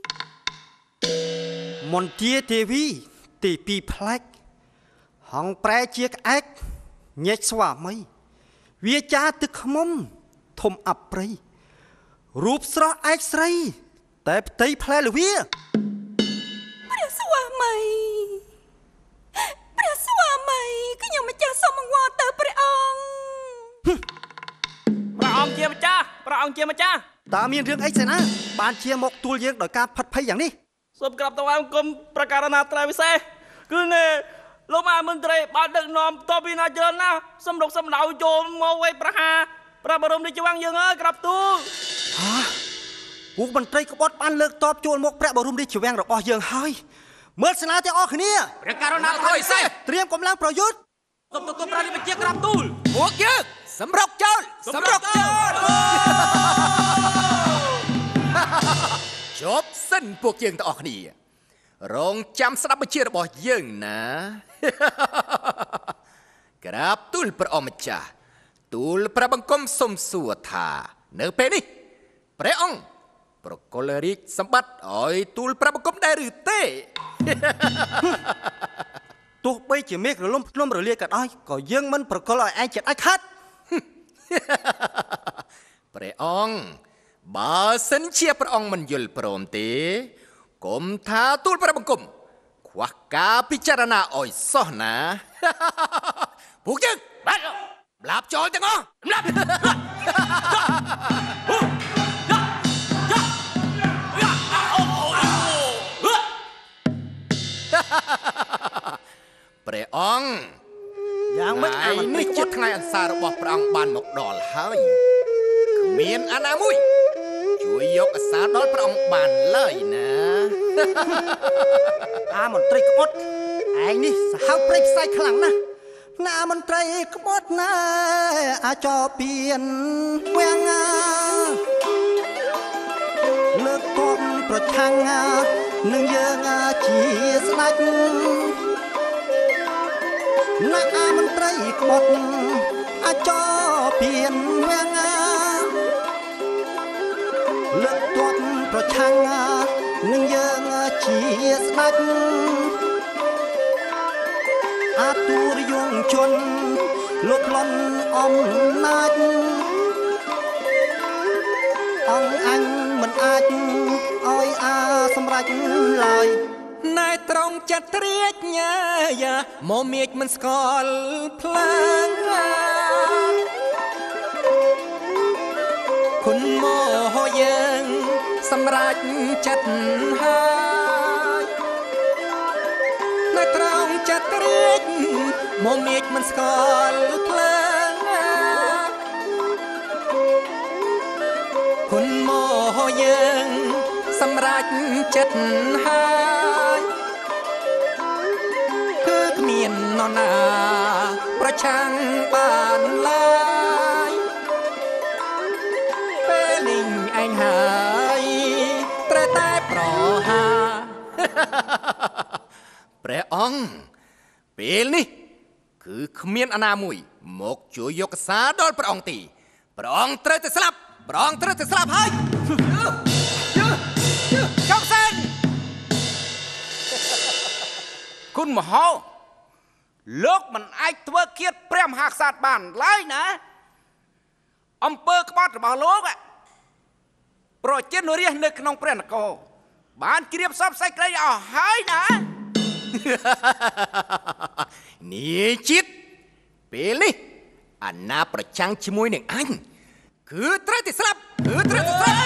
មន្ទាទេវីទីពីរផ្លែកហងប្រែជាក្អែកញែកស្វាមីវាចាទឹកខ្មុំធំអប្រិយរូបស្រស់ឯកស្រីតែផ្ទៃផ្លែលវាព្រះស្វាមីព្រះស្វាមីខ្ញុំម្ចាស់សូមអង្វរទៅព្រះអង្គជាម្ចាស់ตาមានរឿងអីសេណាបានជាមកទួលយើងដោយការផាត់ភ័យយ៉ាងនេះសូមក្រាបថ្វាយបង្គំប្រការណាត្រៃវិសេសគឺនេះលោកមហាមន្ត្រីបានដឹកនាំតបពីណាច្រើនណាស់សម្រុកសម្ដៅចូលមកវេប្រហាព្រះបរមរាជវាំងយើងអើយក្រាបទូលពួកមន្ត្រីក្បត់បានលើកតបចូលមកព្រះបរមរាជវាំងរបស់យើងហើយមើលសេនាទាំងអស់គ្នាព្រះករុណាត្រៃវិសេសត្រៀមកម្លាំងប្រយុទ្ធសូមទទួលប្រាណិបញ្ជាក្រាបទូលពួកយើងសម្រុកចូលសម្រុកចូលជប់សិនពួកយើងទាំងអស់គ្នារងចាំស្ដាប់បញ្ជារបស់យើងណាក្រាបទូលព្រះអង្គម្ចាស់ទូលព្រះបង្គំសុំសួរថានៅពេលនេះព្រះអង្គប្រគល់រាជសម្បត្តិឲ្យទូលព្រះបង្គំដែរឬទេទោះបីជាមេឃរលំភ្នំរលាយក៏ដោយក៏យើងមិនប្រកល់ឲ្យឯងចិត្តឲ្យខាត់ព្រះអង្គបើសិនជាព្រះអង្គមិនយល់ព្រមទេគុំថាទូលព្រះបង្គំខ្វះការពិចារណាឲ្យសោះណា ពួកយើងបាទឡាប់ចូលទាំងអស់ឡាប់ ព្រះអង្គយ៉ាងម៉េចឯនេះជាថ្ងៃអន្សាររបស់ព្រះអង្គបានមកដល់ហើយគ្មានអាណាមួយជួយយកអសារដល់ព្រះអង្គបានឡើយណាអាមន្ត្រីក្បត់ឯងនេះសាហាវព្រៃផ្សាយខ្លាំងណាស់ណាមន្ត្រីក្បត់ណាអាចោពៀនវាំងលើកទ័ពប្រឆាំងនឹងយើងជាស្ដេចណាអាមន្ត្រីក្បត់អាចោពៀនវាំងលើកទ័ពប្រឆាំងនឹងយើងជាស្ដេចអាទូរយងជន់លោកលន់អំណាចអង្គអញមិនអាចឲ្យអាសម្រេចឡើយណែត្រង់ចិត្តត្រៀចញ៉ាយ៉ាមកមេឃមិនស្គាល់ផ្លាំងគុណមកយើងសម្រេចចិត្តហើយណែត្រង់ចិត្តត្រៀចមកមេឃមិនស្គាល់ផ្លាំងគុណមកយើងសម្រេចចិត្តហើយគឺគ្មាននរណាប្រឆាំងបានឡើយពេលនេះឯងហើយត្រូវតែប្រហាព្រះអង្គពេលនេះគឺគ្មានអាណាមួយមកជួយយកអសារដល់ព្រះអង្គទេព្រះអង្គត្រូវតែស្លាប់ព្រះអង្គត្រូវតែស្លាប់ហើយចុកសិនគុណមហោលោកមិនអាចធ្វើគៀតព្រះមហាក្សត្របានឡើយណាអំពើក្បត់របស់លោកប្រជាជនរាស្ត្រនៅក្នុងព្រះនគរបានជ្រាបសពសេចក្តីអស់ហើយណានាយជាតិពេលនេះអាណាប្រចាំងជាមួយនឹងអញគឺត្រូវតែស្លាប់គឺត្រូវតែស្លាប់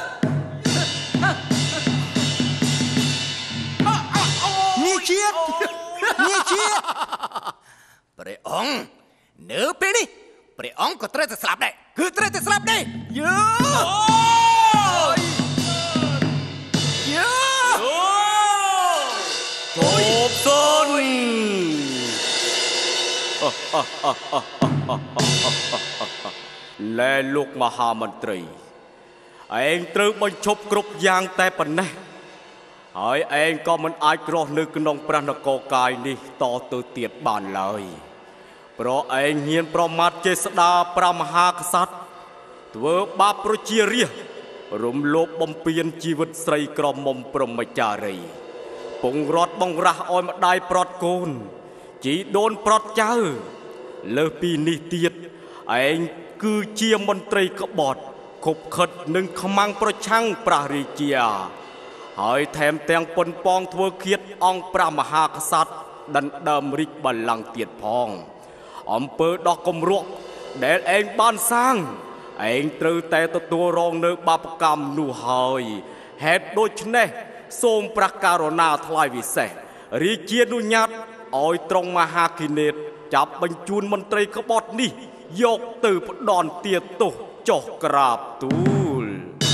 នាយជាតិនាយជាតិព្រះអង្គនៅពេលនេះព្រះអង្គក៏ត្រូវតែស្លាប់ដែរគឺត្រូវតែស្លាប់ដែរយូយូគប់សុនលែលោកមហាមន្ត្រីឯងត្រូវបញ្ឈប់គ្រប់យ៉ាងតែប៉ុណ្ណេះហើយឯងក៏មិនអាចរស់នៅក្នុងព្រះនគរកាយនេះតទៅទៀតបានឡើយព្រោះឯងហ៊ានប្រមាថចេស្តាព្រះមហាក្សត្រធ្វើបាបប្រជារាស្ត្ររំលោភបំពានជីវិតស្រីក្រមុំព្រហ្មចារីពងរត់បង្រាស់ឲ្យម្ដាយប្រត់កូនជីដូនប្រត់ចៅលើសពីនេះទៀតឯងគឺជាមន្ត្រីក្បត់ខុបខិតនឹងខ្មាំងប្រឆាំងព្រះរាជាហើយថែមទាំងប៉ុនប៉ងធ្វើឃាតអង្គព្រះមហាក្សត្រដណ្ដើមរាជបល្ល័ង្កទៀតផងអំពើដោះគំរក់ដែលឯងបានសាងឯងត្រូវតែទទួលរងនៅបាបកម្មនោះហើយហេតុដូច្នេះសូមព្រះករុណាថ្វាយវិសេសរាជានុញ្ញាតឲ្យត្រង់មហាគិនេតចាប់បញ្ជូនមន្ត្រីក្បត់នេះយកទៅផ្ដន់ទាទោសចុះក្រាបទូល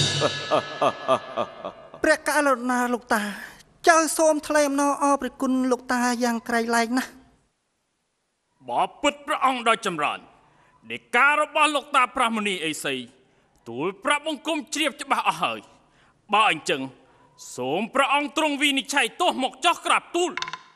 ព្រះករុណាលោកតាចៅសូមថ្លែងអំណរអរព្រះគុណលោកតាយ៉ាងក្រៃលែងណាស់បបិទ្ធព្រះអង្គដ៏ចម្រើននៃការរបស់លោកតាព្រះមុនីអេសីទូលប្រាប់បង្គំជ្រាបច្បាស់អស់ហើយបើអញ្ចឹងសូមព្រះអង្គទ្រង់វិនិច្ឆ័យទោសមកចោះក្រាបទូល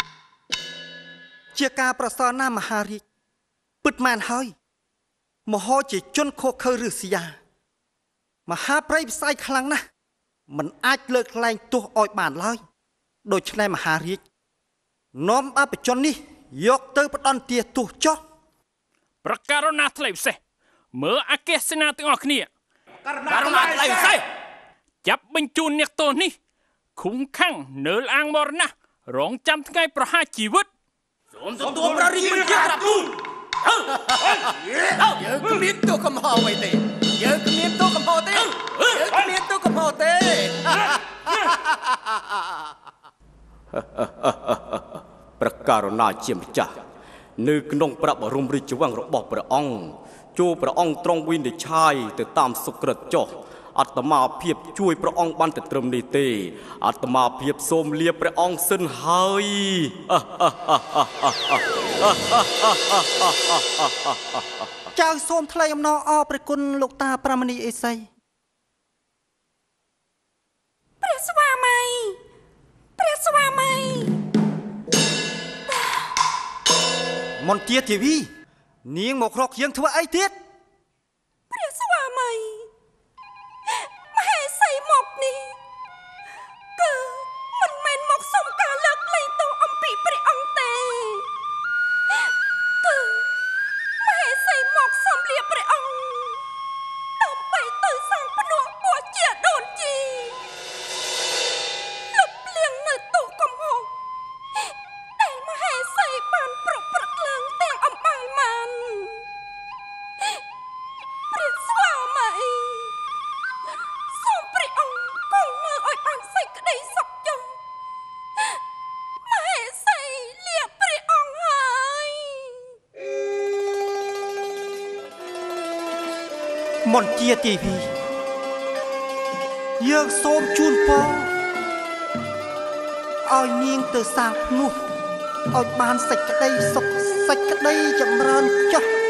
ជាការប្រសើរណាស់មហារាជពិតមែនហើយមហោជាជនខុសខើឫស្សយាមហាប្រៃផ្សាយខ្លាំងណាស់មិនអាចលើកលែងទោសឲ្យបានឡើយដូច្នេះមហារាជនាំអបជននេះយកទៅផ្ដន់ទាទោសចុះប្រកាសណាថ្លៃពិសេសមើលអគ្គសេនាទាំងអស់គ្នាករណាថ្លៃពិសេសចាប់បញ្ជូនអ្នកទោសនេះឃុំខាំងនៅអាងមរណៈរងចាំថ្ងៃប្រហារជីវិតសូមទទួលព្រះរាជបញ្ជាក្រាបទូលយើងគ្មានទោសកំហុសអ្វីទេយើងគ្មានទោសកំហុសទេយើងគ្មានទោសកំហុសទេព្រះករុណាជាម្ចាស់នៅក្នុងព្រះបរមរាជវាំងរបស់ព្រះអង្គចូលព្រះអង្គទ្រង់វិនិច្ឆ័យទៅតាមសុក្រិតចុះអាត្មាភាពជួយព្រះអង្គបានតែត្រឹមនេះទេអាត្មាភាពសូមលាព្រះអង្គសិនហើយចៅសូមថ្លែងអំណរអរព្រះគុណលោកតាព្រះមុនីអេសីព្រះស្វាមីព្រះស្វាមីមន្ទាទេវីនាងមករកយើងធ្វើអីទៀតព្រះស្វាមីមហេសីមកនេះគឺមិនមែនមកសុំការលើកលែងទោសអំពីព្រះអង្គទេគឺមហេសីមកសុំលាព្រះអង្គដើម្បីទៅសាងភ្នោះបួសជាដូនជីលុបលាងនៅទោសកំហុសដែលមហេសីបានប្រព្រឹត្តឡើងទាំងអំបាលមានព្រះស្វាមីសូមព្រះអង្គគង់នៅឲ្យបានសេចក្តីសុខចុះមហេសីលាព្រះអង្គហើយមន្ទាទេវីយើងសូមជូនពរឲ្យនាងទៅសាងភ្នោះឲ្យបានសេចក្តីសុខសេចក្តីចម្រើនចុះ